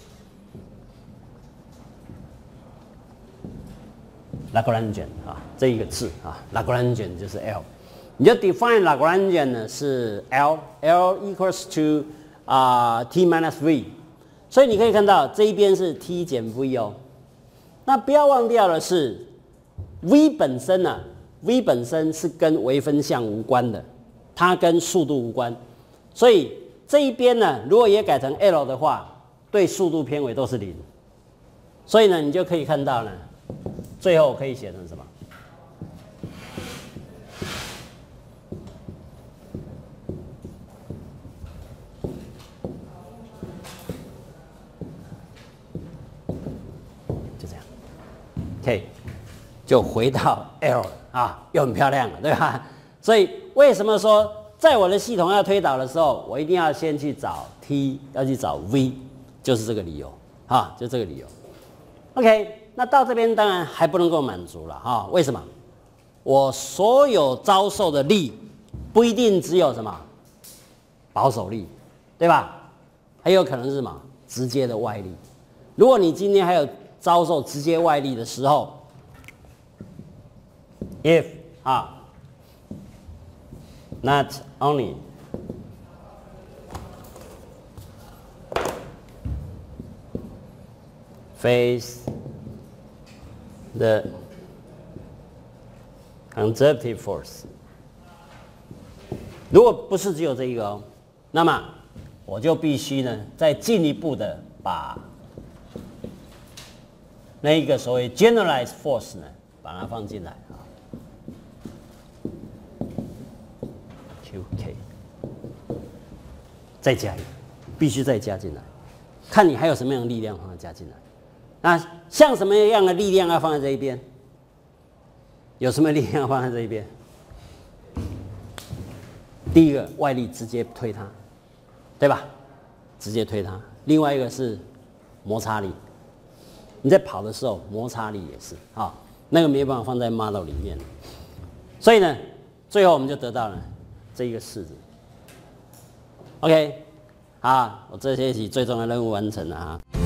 Lagrangian 这一个字Lagrangian 就是 L， 你就 define Lagrangian 呢是 L equals to T minus V， 所以你可以看到这一边是 T 减 V 哦。那不要忘掉的是 V 本身V 本身是跟微分项无关的，它跟速度无关，所以这一边呢，如果也改成 L 的话，对速度偏微都是0，所以呢，你就可以看到呢。最后可以写成什么？就这样 ，OK， 就回到 L 又很漂亮了，对吧？所以为什么说在我的系统要推导的时候，我一定要先去找 T， 要去找 V， 就是这个理由就这个理由。OK。那到这边当然还不能够满足了为什么？我所有遭受的力不一定只有什么保守力，对吧？还有可能是什么直接的外力。如果你今天还有遭受直接外力的时候 ，if not only face the conservative force， 如果不是只有这一个那么我就必须呢再进一步的把那一个所谓 generalized force 呢把它放进来 QK， 再加一个，必须再加进来，看你还有什么样的力量放它加进来。那像什么样的力量要放在这一边？有什么力量要放在这一边？第一个外力直接推它，对吧？直接推它。另外一个是摩擦力，你在跑的时候摩擦力也是啊，那个没办法放在 model 里面。所以呢，最后我们就得到了这一个式子。OK， 好，我这学期最重要的任务完成了啊。